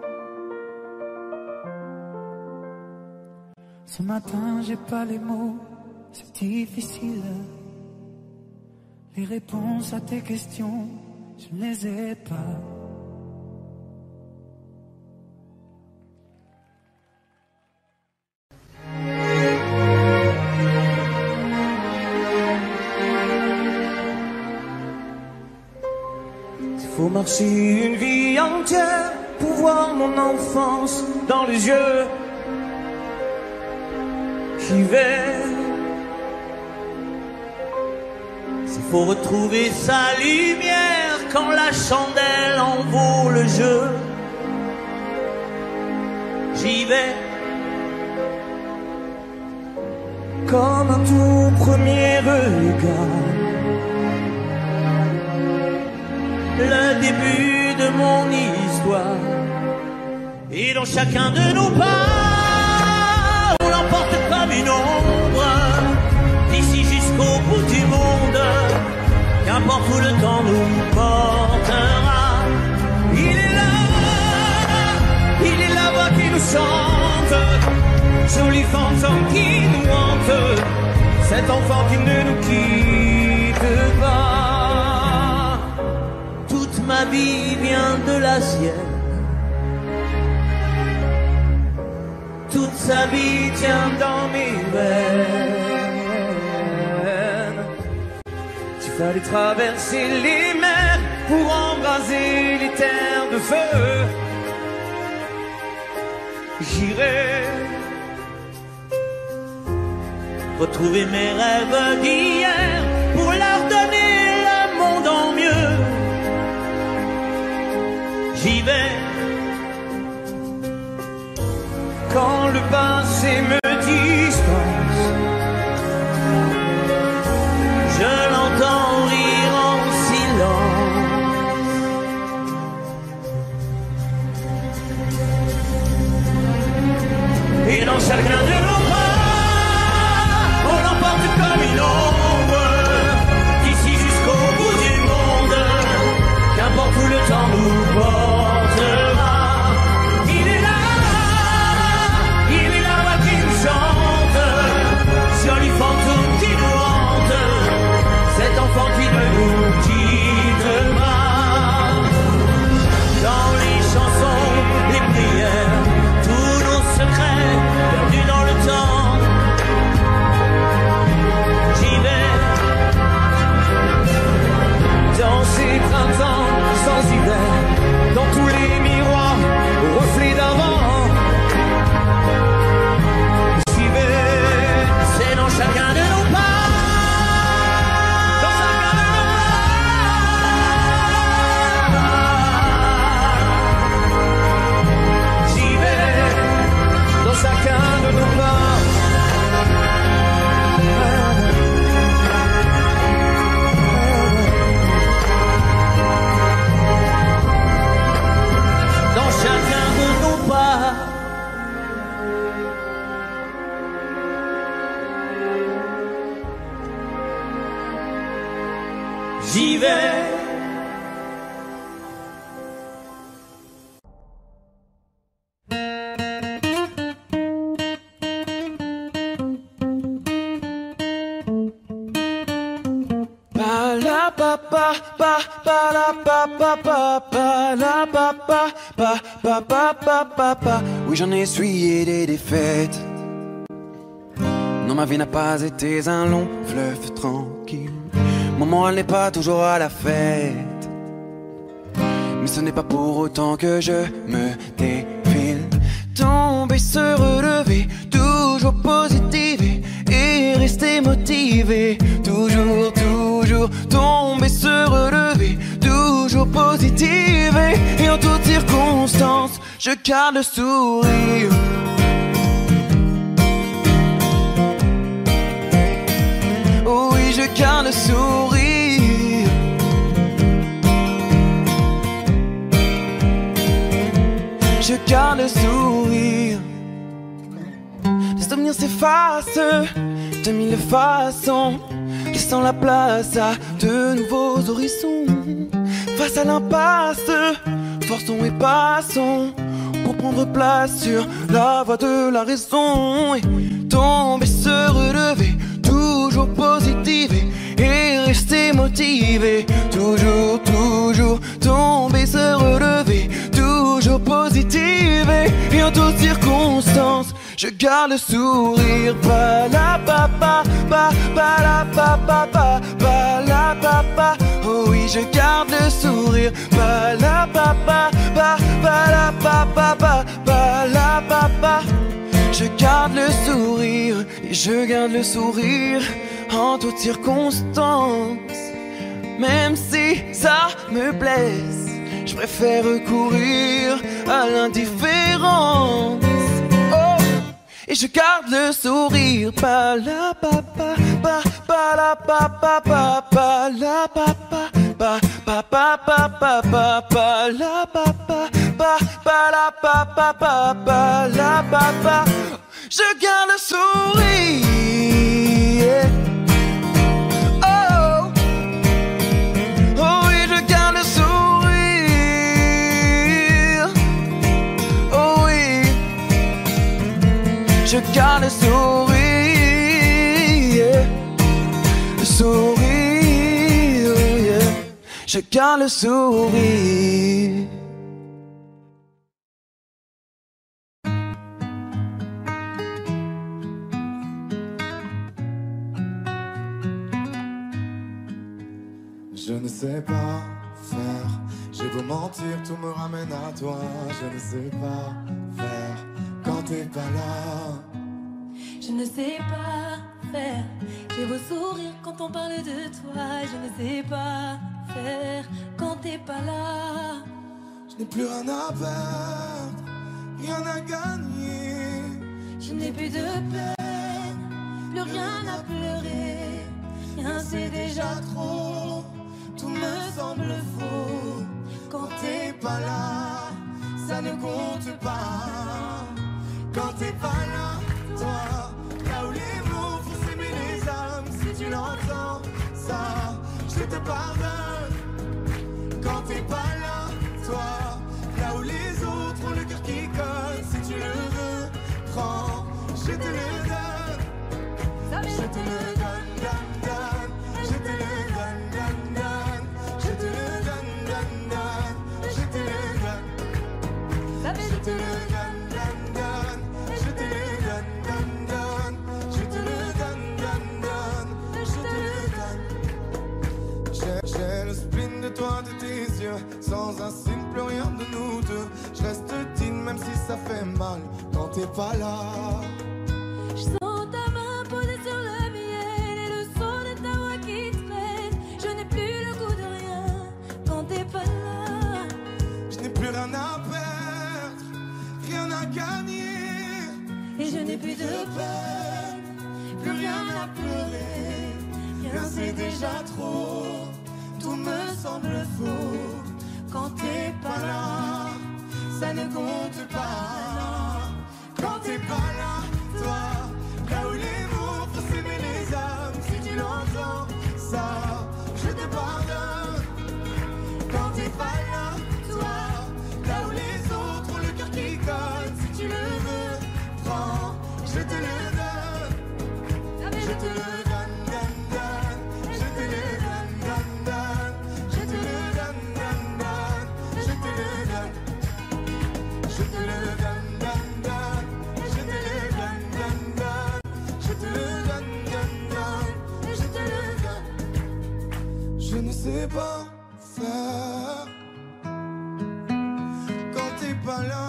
Ce matin, j'ai pas les mots, c'est difficile. Les réponses à tes questions, je ne les ai pas. Il faut marcher une vie entière pour voir mon enfance dans les yeux. J'y vais. S'il faut retrouver sa lumière quand la chandelle en vaut le jeu, j'y vais. Comme un tout premier regard, le début de mon histoire. Et dans chacun de nos pas, on l'emporte comme une ombre, d'ici jusqu'au bout du monde. Qu'importe où le temps nous portera, il est la voix qui nous chante, jolie fantôme qui nous hante, cet enfant qui ne nous quitte pas. Toute ma vie vient de la sienne, toute sa vie tient dans mes veines. Il fallait traverser les mers pour embraser les terres de feu. J'irai retrouver mes rêves d'hier pour leur donner le monde en mieux. J'y vais quand le passé me distance. Je l'entends rire en silence. Et dans chacun de nos bras, on l'emporte comme une ombre. D'ici jusqu'au bout du monde, qu'importe où le temps nous portera. Il est là, voix qui nous chante, joli fantôme qui nous hante, cet enfant qui ne nous quitte pas. Dans les chansons, les prières, tous nos secrets perdus dans le temps. J'y vais dans ces printemps sans hiver, dans tous les miroirs, reflets d'avant. J'y vais, c'est dans chacun de nos pas. Dans chacun de nos pas. J'y vais, dans chacun de nos pas. Dans chacun de nos pas. J'y vais. Oui, j'en ai essuyé des défaites. Non, ma vie n'a pas été un long fleuve tranquille. Maman, elle n'est pas toujours à la fête. Mais ce n'est pas pour autant que je me défile. Tomber, se relever, toujours positiver et rester motivé. Toujours, toujours, tomber, se relever, toujours positiver. Et en toutes circonstances, je garde le sourire. Oh oui, je garde le sourire. Je garde le sourire. Les souvenirs s'effacent de mille façons, laissant la place à de nouveaux horizons. Face à l'impasse, forçons et passons pour prendre place sur la voie de la raison. Et tomber, se relever, toujours positiver et rester motivé. Toujours, toujours, tomber, se relever, toujours positiver. Et en toutes circonstances, je garde le sourire. Ba la ba ba ba ba la ba ba ba ba la ba ba. Oh oui, je garde le sourire. Ba la ba ba ba ba la ba ba ba ba la ba ba. Je garde le sourire et je garde le sourire en toutes circonstances. Même si ça me blesse, je préfère recourir à l'indifférence. Oh, et je garde le sourire. Pa la pa pa pa pa la pa pa pa pa la pa pa pa pa pa pa pa pa pa la pa pa pa pa la pa pa pa pa la pa pa. Je garde le sourire. Oh, oh oui, je garde le sourire. Oh oui, je garde le sourire. Le sourire, yeah. Je garde le sourire. Je ne sais pas faire, j'ai beau mentir, tout me ramène à toi. Je ne sais pas faire quand t'es pas là. Je ne sais pas faire, j'ai beau sourire quand on parle de toi. Je ne sais pas faire quand t'es pas là. Je n'ai plus rien à perdre, rien à gagner. n'ai plus de peine, plus rien à pleurer. Rien c'est déjà trop, tout me semble faux. Quand t'es pas là, ça ne compte pas. Quand t'es pas là, toi, là où les mots font s'aimer les âmes, si tu l'entends, ça, je te pardonne. Quand t'es pas là, toi, là où les autres ont le cœur qui colle, si tu le veux, prends, je te le donne. Je te le donne, donne, donne. Je te le donne, donne, donne. Je te le donne, donne, donne. Je te le donne. Je te le donne, donne, donne. Je te le donne, donne, donne. Je te le donne, donne, donne. Je te le donne. J'ai le spleen de toi, de tes yeux. Sans un signe, plus rien de nous deux. Je reste digne même si ça fait mal quand t'es pas là. Je sens ta main posée sur la mienne et le son de ta voix qui traîne. Je n'ai plus le goût de rien quand t'es pas là. Je n'ai plus rien à perdre, rien à gagner. Et je n'ai plus de peine, plus rien à pleurer. Rien c'est déjà trop, tout me semble faux. Quand t'es pas là, ça ne compte pas. Quand t'es pas là, toi, là où les mots font s'aimer les âmes, si tu l'entends, ça, je te pardonne. Quand t'es pas là, toi, là où les autres ont le cœur qui colle, si tu le veux, prends, je te le donne. Je te le donne, donne, donne. Je te le donne, donne, donne. Je te le donne, donne, donne. Je te le donne. Je te le donne, donne, donne. Je te le donne, donne, donne. Je te le donne, donne, donne. Je te le donne. Je ne sais pas faire quand t'es pas là.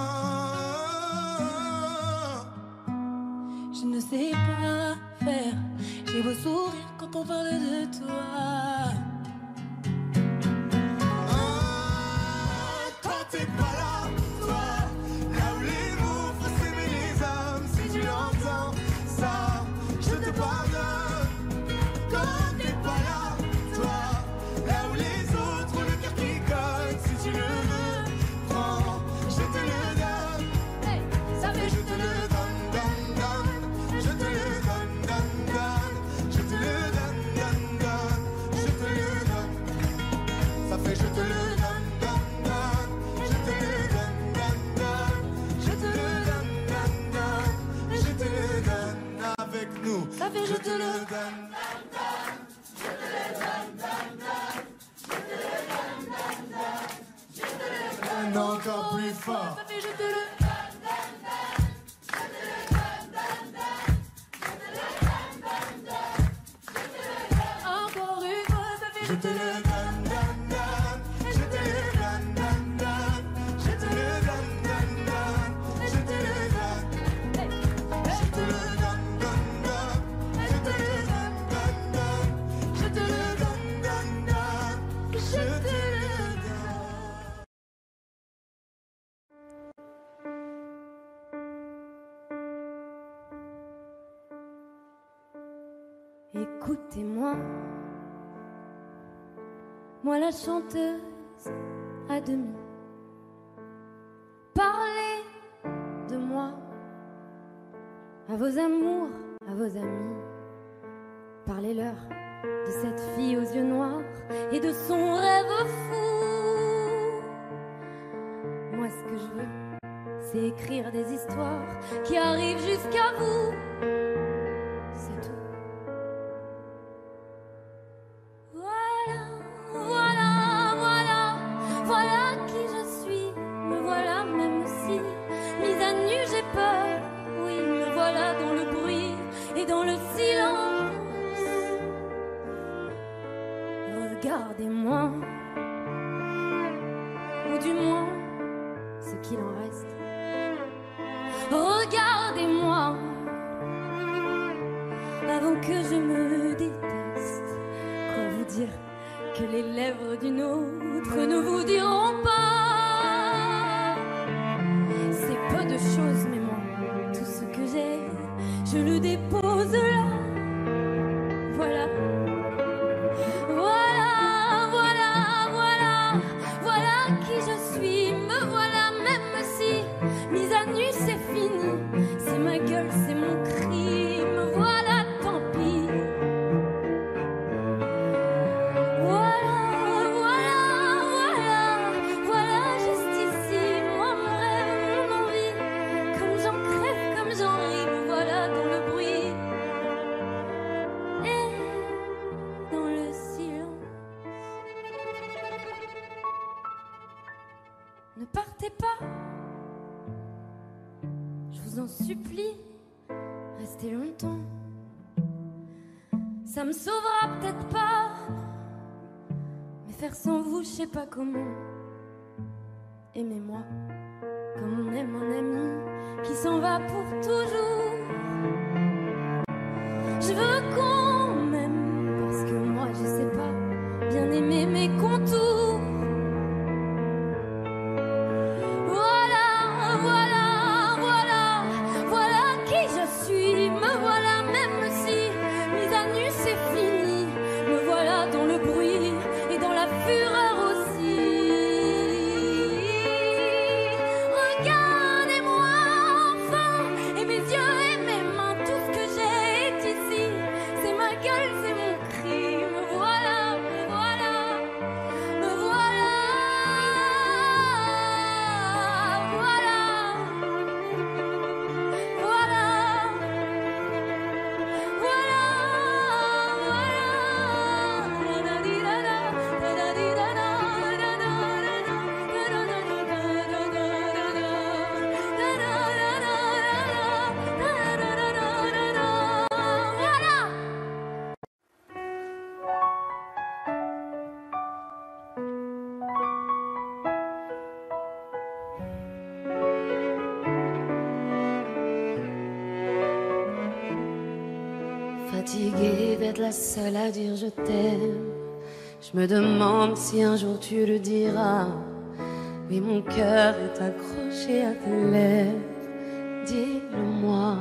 Je ne sais pas faire. J'ai beau sourire quand on parle de toi. Quand t'es pas là, toi, là où les mots font s'aimer les âmes, si tu l'entends, ça, je te pardonne. Quand t'es pas là, toi, là où les autres ont le cœur qui colle, si tu le veux, prends, je te le donne. Ça fait je te le donne, donne, donne. Je te le donne, donne, donne. Je te le donne, donne, donne. Je te le donne. Ça fait je te le donne, donne, donne. Je te le donne, donne, donne. Je te le donne, donne, donne. Je te le donne avec nous. Ça fait Je te le donne. Encore plus fort. Ça fait je te le. Encore une fois, ça fait Je te le donne, donne, donne. Je te le donne, donne, donne. Je te le donne, donne, donne. Je te le donne. Je te le donne, donne, donne. Je te le donne, donne, donne. Je te le donne, donne, donne. Je te le donne. Écoutez-moi, moi la chanteuse à demi. Parlez de moi à vos amours, à vos amis. Parlez-leur de cette fille aux yeux noirs et de son rêve fou. Moi ce que je veux, c'est écrire des histoires qui arrivent jusqu'à vous. C'est tout. Voilà qui je suis, me voilà même si mise à nu j'ai peur. Oui, me voilà dans le bruit et dans le silence. Regardez-moi, ou du moins ce qu'il en reste. Regardez-moi, avant que je me déteste. Quoi vous dire que les lèvres d'une autre ne vous diront pas. C'est peu de choses, mais moi, tout ce que j'ai, je le dépose là. Voilà. Voilà, voilà, voilà, voilà qui je suis. Me voilà même si mise à nu c'est fini. C'est ma gueule, c'est mon cri. Me voilà, tant pis. Voilà, voilà, voilà, voilà juste ici. Moi mon rêve, mon envie. Comme j'en crève, comme j'en ris. Me voilà dans le bruit. Et dans le silence. Ne partez pas, je vous en supplie, restez longtemps. Ça me sauvera peut-être pas, mais faire sans vous, je sais pas comment. Aimez-moi comme on aime un ami qui s'en va pour toujours. Je veux qu'on m'aime parce que moi, je sais pas bien aimer mes contours. Voilà, voilà, voilà, voilà qui je suis. Me voilà même si mise à nu c'est fini. Me voilà dans le bruit et dans la fureur aussi. Regardez-moi enfin, et mes yeux et mes mains, tout ce que j'ai est ici. C'est ma gueule, c'est mon cri. Me voilà, me voilà, me voilà. Fatiguée d'être la seule à dire je t'aime, je me demande si un jour tu le diras. Oui, mon cœur est accroché à tes lèvres, dis-le-moi.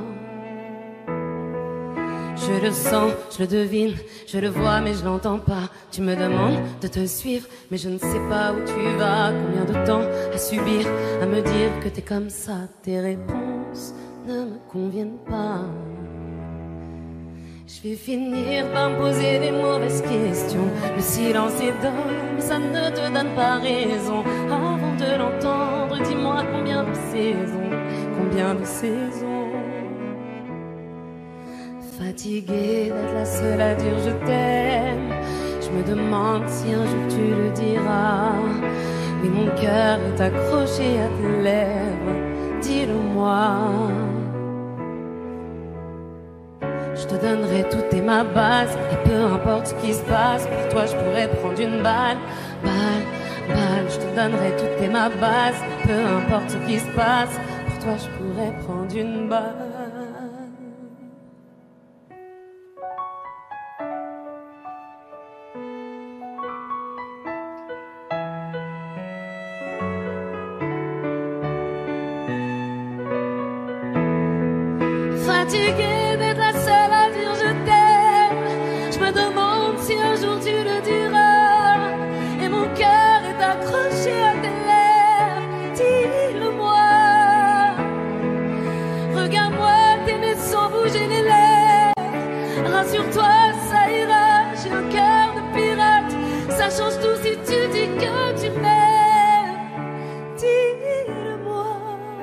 Je le sens, je le devine, je le vois mais je l'entends pas. Tu me demandes de te suivre mais je ne sais pas où tu vas. Combien de temps à subir, à me dire que t'es comme ça. Tes réponses ne me conviennent pas. Je vais finir par me poser des mauvaises questions. Le silence est d'or, mais ça ne te donne pas raison. Avant de l'entendre, dis-moi combien de saisons, combien de saisons. Fatiguée d'être la seule à dire je t'aime, je me demande si un jour tu le diras. Oui, mon cœur est accroché à tes lèvres, dis-le-moi. Je te donnerai tout et ma base, et peu importe ce qui se passe, pour toi je pourrais prendre une balle, balle, balle. Je te donnerai tout et ma base, peu importe ce qui se passe, pour toi je pourrais prendre une balle. Fatiguée d'être la seule à dire je t'aime, je me demande si un jour tu le diras. Et mon cœur est accroché à tes lèvres, dis-le-moi. Regarde-moi t'aimer sans bouger les lèvres. Rassure-toi, ça ira, j'ai un cœur de pirate. Ça change tout si tu dis que tu m'aimes, dis-le-moi.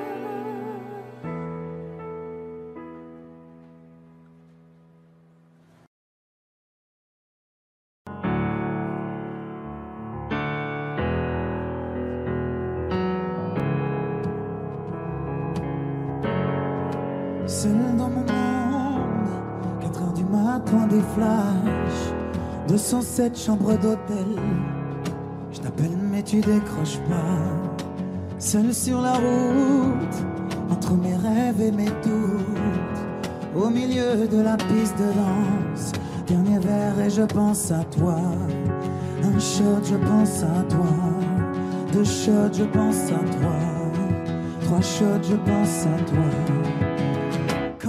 Seul dans mon monde, 4 heures du matin, des flashs, 207 chambres d'hôtel. Je t'appelle mais tu décroches pas. Seul sur la route, entre mes rêves et mes doutes, au milieu de la piste de danse. Dernier verre et je pense à toi. Un shot, je pense à toi. 2 shots, je pense à toi. 3 shots, je pense à toi. Quand je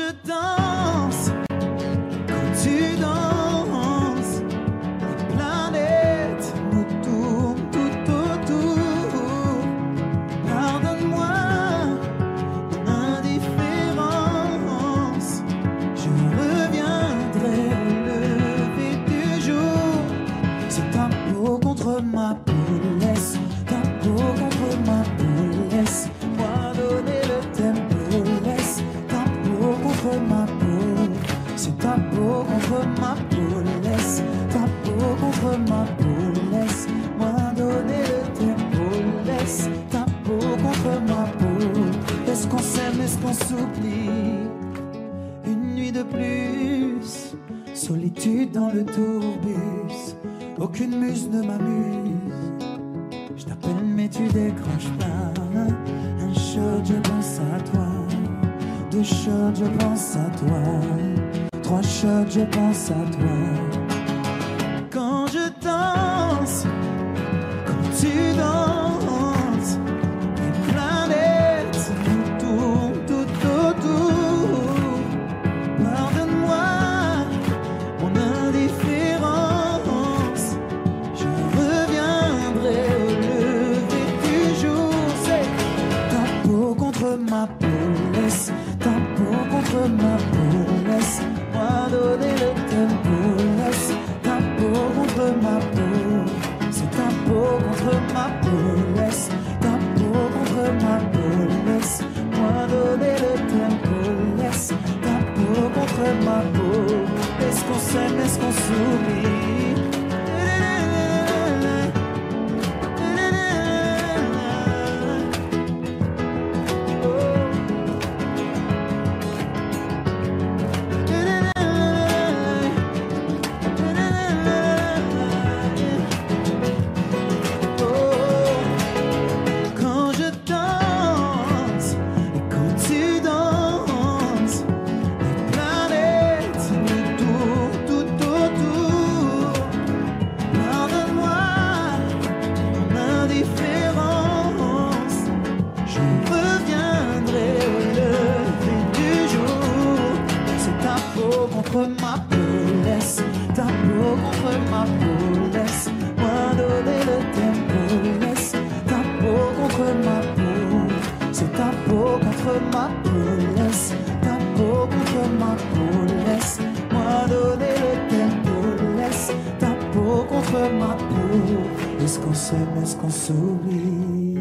je danse, quand tu danses, les planètes nous tournent tout autour. Pardonne-moi mon indifférence, je reviendrai au lever du jour. C'est ta peau contre ma peau, laisse ta peau contre ma peau, laisse-moi donner le tempo, laisse ta peau contre ma peau. C'est ta peau contre ma peau, laisse ta peau contre ma peau, laisse-moi donner le tempo, laisse ta peau contre ma peau. Est-ce qu'on s'aime, est-ce qu'on s'oublie? Une nuit de plus, solitude dans le tourbus, aucune muse ne m'amuse. Je t'appelle mais tu décroches pas. Un shot je pense à toi, 2 shots je pense à toi, 3 shots je pense à toi. Quand je danse, quand tu danses, les planètes nous tournent tout autour. Pardonne-moi mon indifférence, je reviendrai au lever du jour. C'est ta peau contre ma peau, laisse ta peau contre ma peau, laisse-moi donner le tempo, laisse ta peau contre ma peau. C'est ta peau contre ma peau, laisse ta peau contre ma peau, laisse-moi donner le tempo, laisse ta peau contre ma peau. Est-ce qu'on s'aime, est-ce qu'on s'oublie? Quand je danse, et quand tu danses, les planètes nous tournent tout autour. Pardonne-moi mon indifférence, je reviendrai au lever du jour. C'est ta peau contre ma peau, laisse ta peau contre ma peau, laisse-moi donner le tempo, laisse ta peau contre ma peau. C'est ta peau contre ma peau, laisse ta peau contre ma peau, laisse-moi donner le tempo, laisse ta peau contre ma peau. Est-ce qu'on s'aime, est-ce qu'on s'oublie?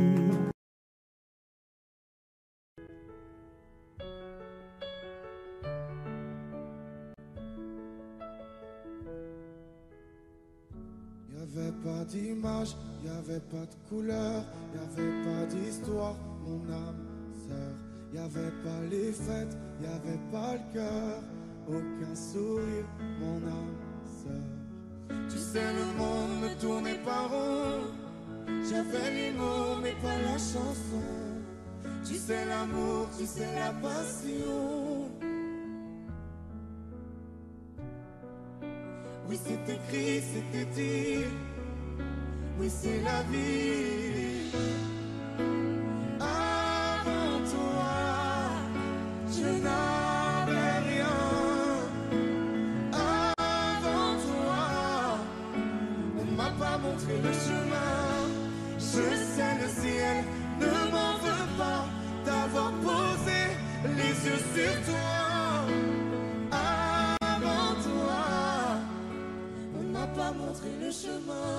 Y'avait pas d'image, y'avait pas de couleur, y'avait pas d'histoire, mon âme sœur. Y'avait pas les fêtes, y'avait pas le cœur, aucun sourire, mon âme sœur. Tu sais, le monde me tournait pas rond, j'avais les mots mais pas la chanson. Tu sais l'amour, tu sais la passion. Oui, c'est écrit, c'était dit. Oui, c'est la vie. Avant toi, je n'avais rien. Avant toi, on m'a pas montré le chemin. Je sais, le ciel ne m'en veut pas d'avoir posé les yeux sur toi. Avant toi, on m'a pas montré le chemin.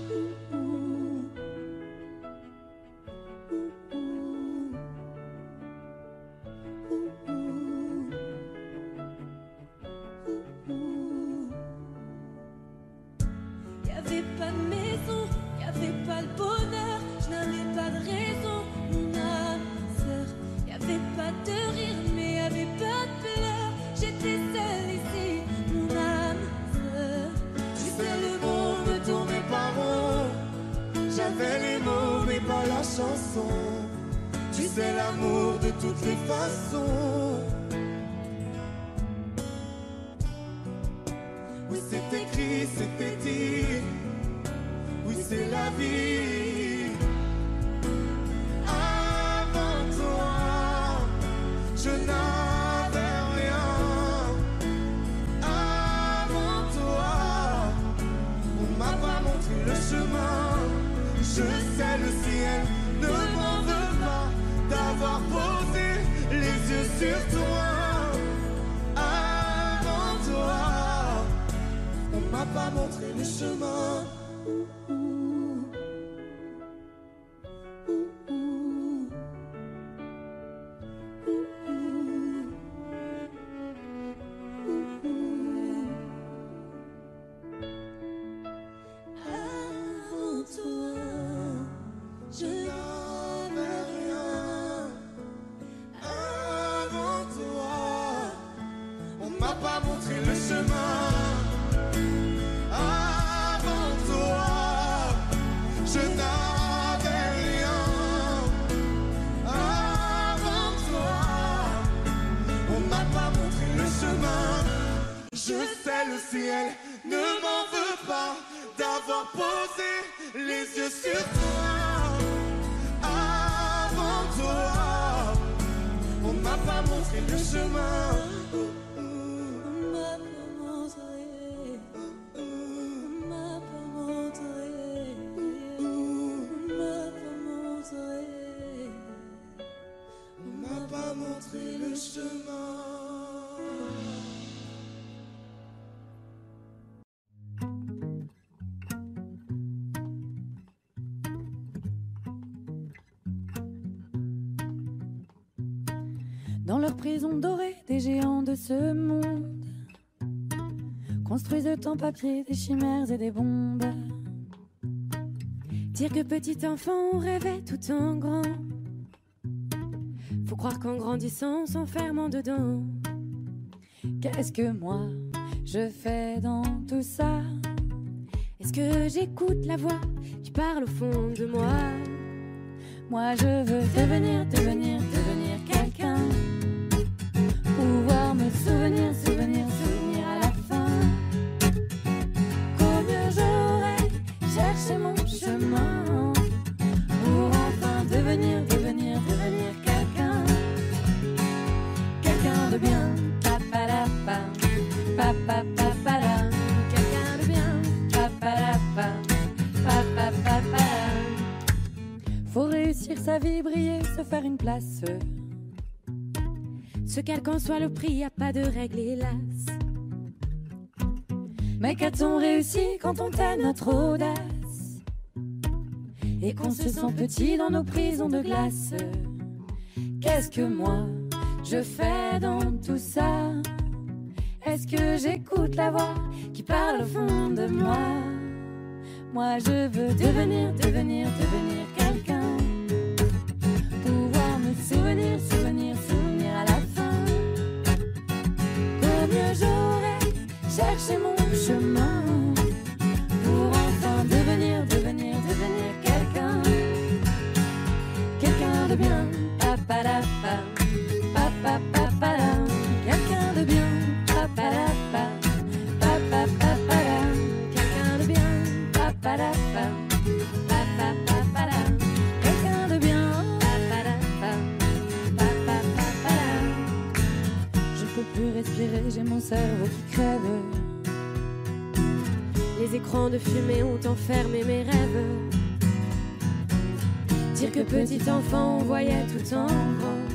Y'avait pas de maison, y'avait pas le bonheur, je n'avais pas de raison, mon âme sœur. Y'avait pas de rire, mais y'avait pas de pleurs. J'étais seule ici, mon âme sœur. Tu sais, le monde me tournait pas rond. J'avais les mots, mais pas la chanson. Tu sais, l'amour de toutes les façons. Oui, c'est écrit, c'était dit. Oui, c'est la vie. Avant toi, je n'avais rien. m'a pas montré le chemin. Avant toi, je n'avais rien. Avant toi, on m'a pas montré le chemin. Je sais le ciel ne m'en veut pas d'avoir posé les yeux sur toi. Avant toi, on m'a pas montré le chemin. Montrer le chemin. Dans leur prison dorée, des géants de ce monde construisent en papier des chimères et des bombes. Dire que petit enfant on rêvait tout en grand. Faut croire qu'en grandissant, on s'enferme en dedans. Qu'est-ce que moi je fais dans tout ça? Est-ce que j'écoute la voix qui parle au fond de moi? Moi je veux devenir quelqu'un. Pouvoir me souvenir à la fin. Combien j'aurais cherché mon chemin pour enfin devenir quelqu'un. Quelqu'un de bien, papalapa, papapapala. Quelqu'un de bien, papalapa, papapapala. Faut réussir sa vie, briller, se faire une place. Ce quel qu'en soit le prix, y a pas de règle hélas. Mais qu'a-t-on réussi quand on tait notre audace et qu'on se sent petit dans nos prisons de glace? Qu'est-ce que moi je fais dans tout ça? Est-ce que j'écoute la voix qui parle au fond de moi? Moi je veux devenir quelqu'un. Pouvoir me souvenir à la fin. Combien j'aurais cherché mon chemin pour enfin devenir quelqu'un. Quelqu'un de bien, papalapa, papapapala. Quelqu'un de bien, papalapa, papapapala. Quelqu'un de bien, papalapa, papapapala. Quelqu'un de bien, papalapa, papapapala. Je peux plus respirer, j'ai mon cerveau qui crève. Les écrans de fumée ont enfermé mes rêves. Dire que petit enfant on voyait tout en grand.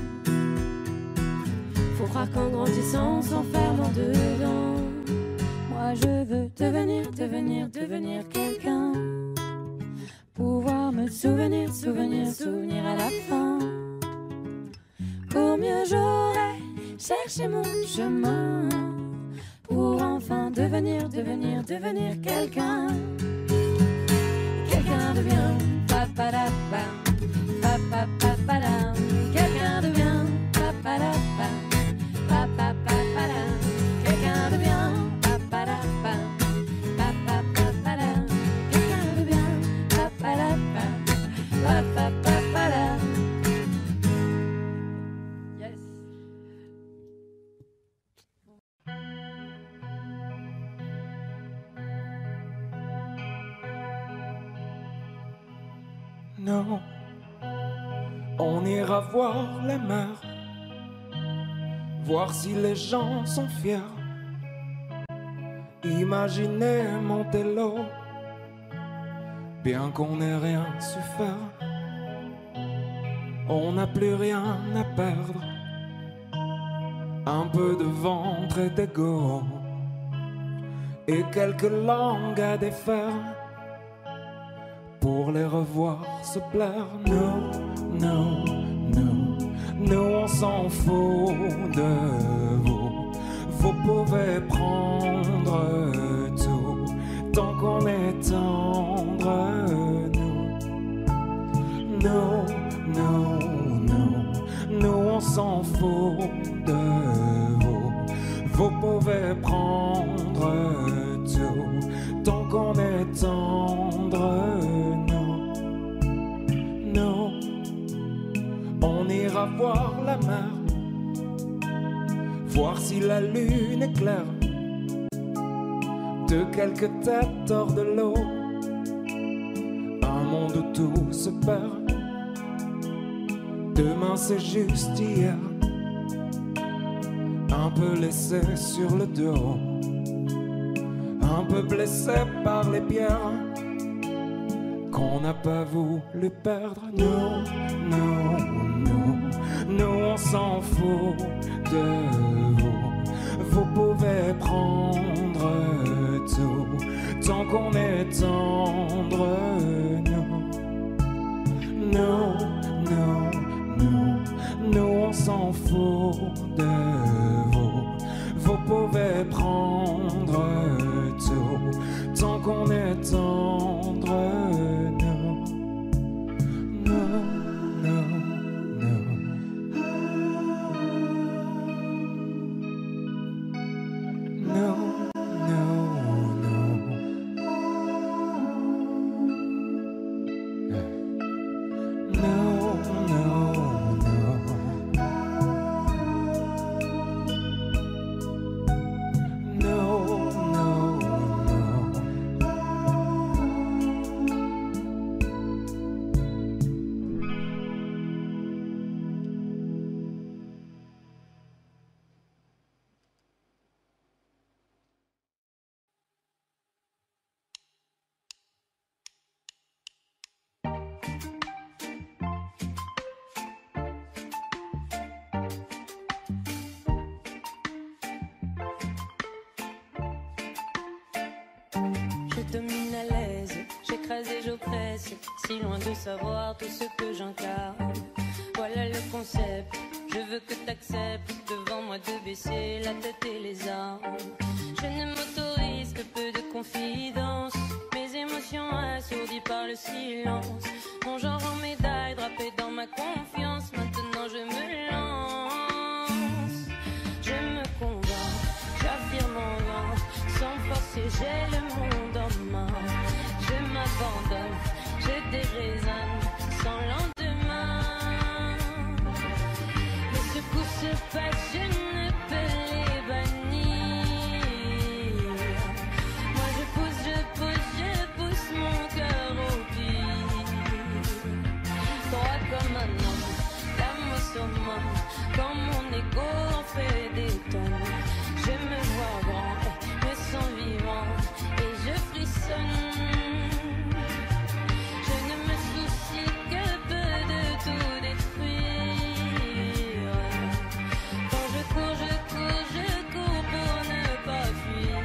Faut croire qu'en grandissant on s'enferme en dedans. Moi je veux devenir quelqu'un. Pouvoir me souvenir à la fin. Combien j'aurais cherché mon chemin pour enfin devenir quelqu'un. Quelqu'un de bien, papalapa, papapapala. Quelqu'un de bien, papalapa, papapapala. Quelqu'un de bien, papalapa, papapapala. Quelqu'un de bien, papalapa, papapapala. Yes. Non, on ira voir la mer, voir si les gens sont fiers. Imaginez Montello, bien qu'on n'ait rien su faire. On n'a plus rien à perdre, un peu de ventre et d'ego, et quelques langues à défaire. Pour les revoir se plaire. Non, non, non, nous on s'en fout de vous. Vous pouvez prendre tout tant qu'on est tendre. Nous, nous, nous, nous on s'en fout de vous. Vous pouvez prendre tout tant qu'on est tendre. Nous, on ira voir la mer, voir si la lune est claire. De quelques têtes hors de l'eau, un monde où tout se perd. Demain c'est juste hier, un peu laissé sur le dos, un peu blessé par les pierres qu'on n'a pas voulu perdre. Nous on s'en fout de vous. Vous pouvez prendre tout tant qu'on est tendre. Nous on s'en fout de vous. Vous pouvez prendre tout tant qu'on est tendre. Je domine à l'aise, j'écrase et j'oppresse, si loin de savoir tout ce que j'incarne. Voilà le concept, je veux que t'acceptes devant moi de baisser la tête et les armes. Je ne m'autorise que peu de confidence, mes émotions assourdies par le silence. Mon genre en médaille drapé dans ma confiance, maintenant je me lance. Je me convainc, j'affirme en vain, sans forcer j'ai le monde en main. Je m'abandonne, je déraisonne sans lendemain. Les secousses se passent, je ne peux les bannir. Moi je pousse mon cœur au pire. Droit comme un homme, l'âme au summum, quand mon ego en fait des tonnes. Je me vois grand, me sens vivant et je frissonne. Je ne me soucie que peu de tout détruire. Quand je cours pour ne pas fuir.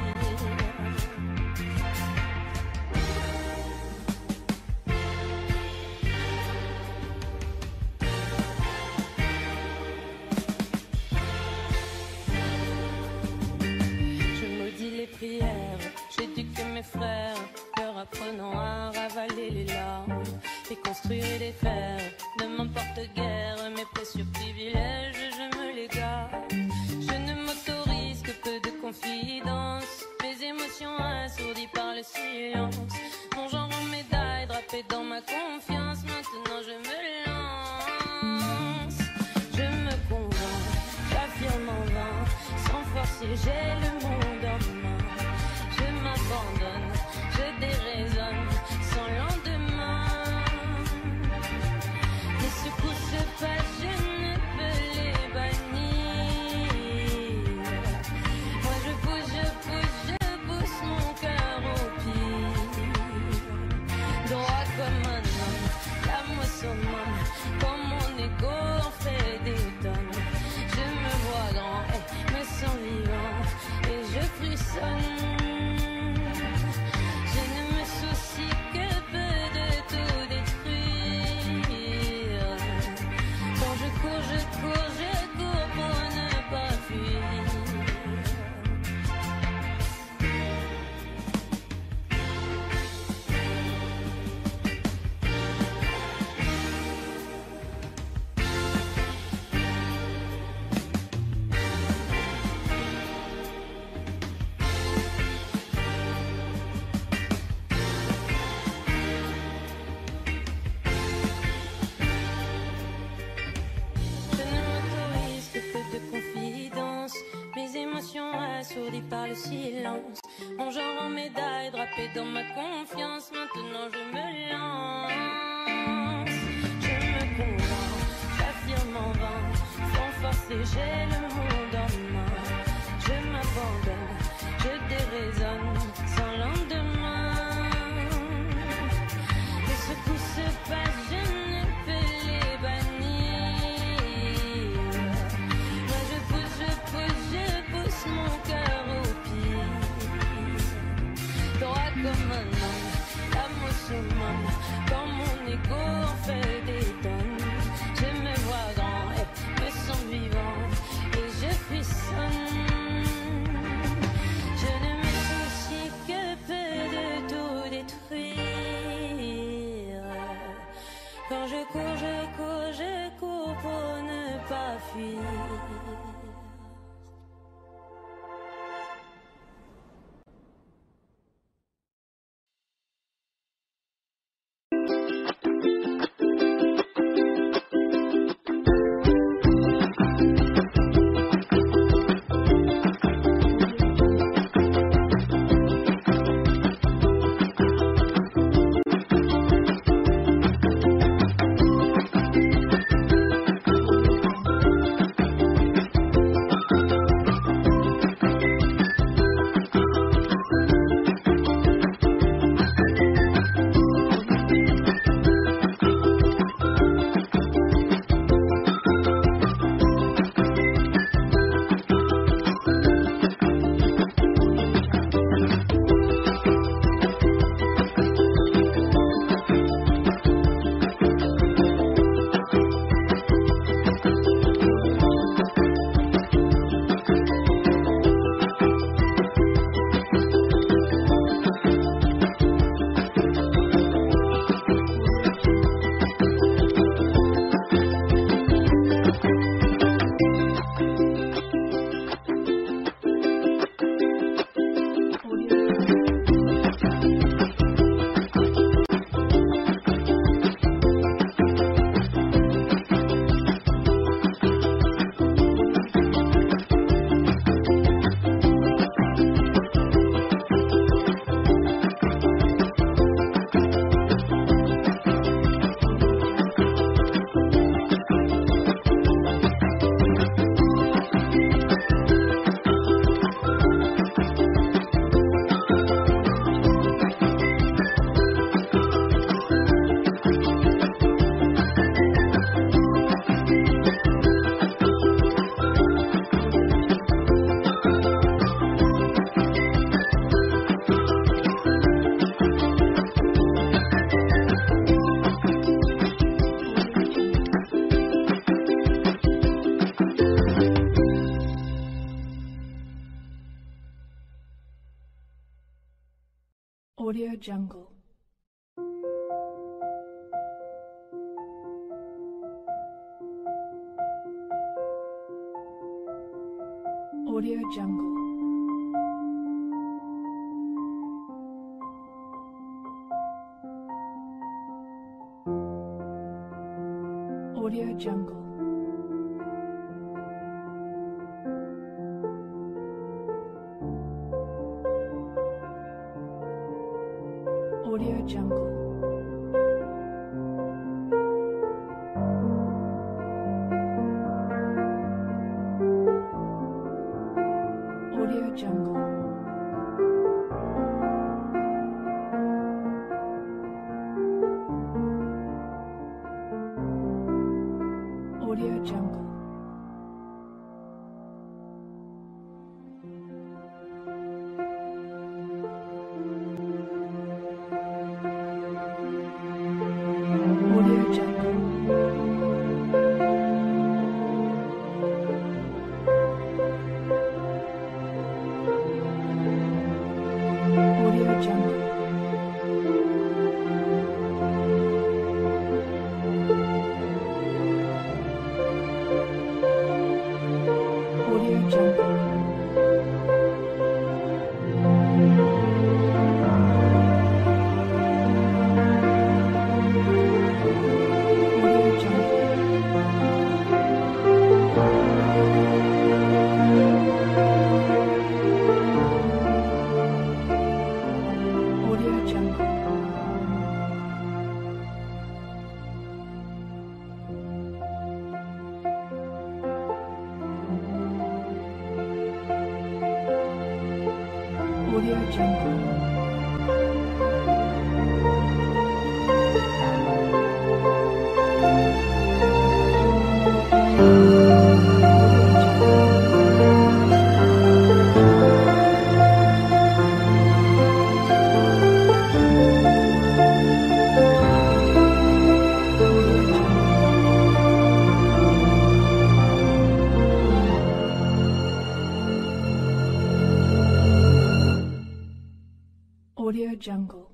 Prières, j'éduque mes frères, leur apprenant à ravaler les larmes, et construire et défaire, ne m'importe guère, mes précieux privilèges, je me les garde. Je ne m'autorise que peu de confidence, mes émotions assourdies par le silence. Mon genre en médaille drapé dans ma confiance, maintenant je me lance. Je me convainc, j'affirme en vain, sans forcer j'ai le monde en main. Je m'abandonne, je déraisonne sans lendemain. Les secousses se passent, je ne peux les bannir. Moi je pousse mon cœur au pire. Droit comme un homme, l'âme au summum, quand mon ego en fait des tonnes. Je me vois grand, me sens vivant et je assourdi par le silence. Mon genre en médaille, drapé dans ma confiance. Maintenant je me lance. Je me convainc, j'affirme en vain. Sans forcer, j'ai le monde en main. Je m'abandonne, je déraisonne sans lendemain. Et ce coup se passe, je ne peux les bannir. Moi je pousse mon cœur au pied. Droit comme un homme, l'âme au summum. Quand mon ego en fait des tonnes, je me vois grand et me sens vivant. Et je frissonne. Je ne me soucie que peu de tout détruire. Quand je cours pour ne pas fuir. Audio Jungle. Audio Jungle. Audio Jungle. Audio Jungle. Audio Jungle. Audio Jungle. Audio Jungle. Audio Jungle.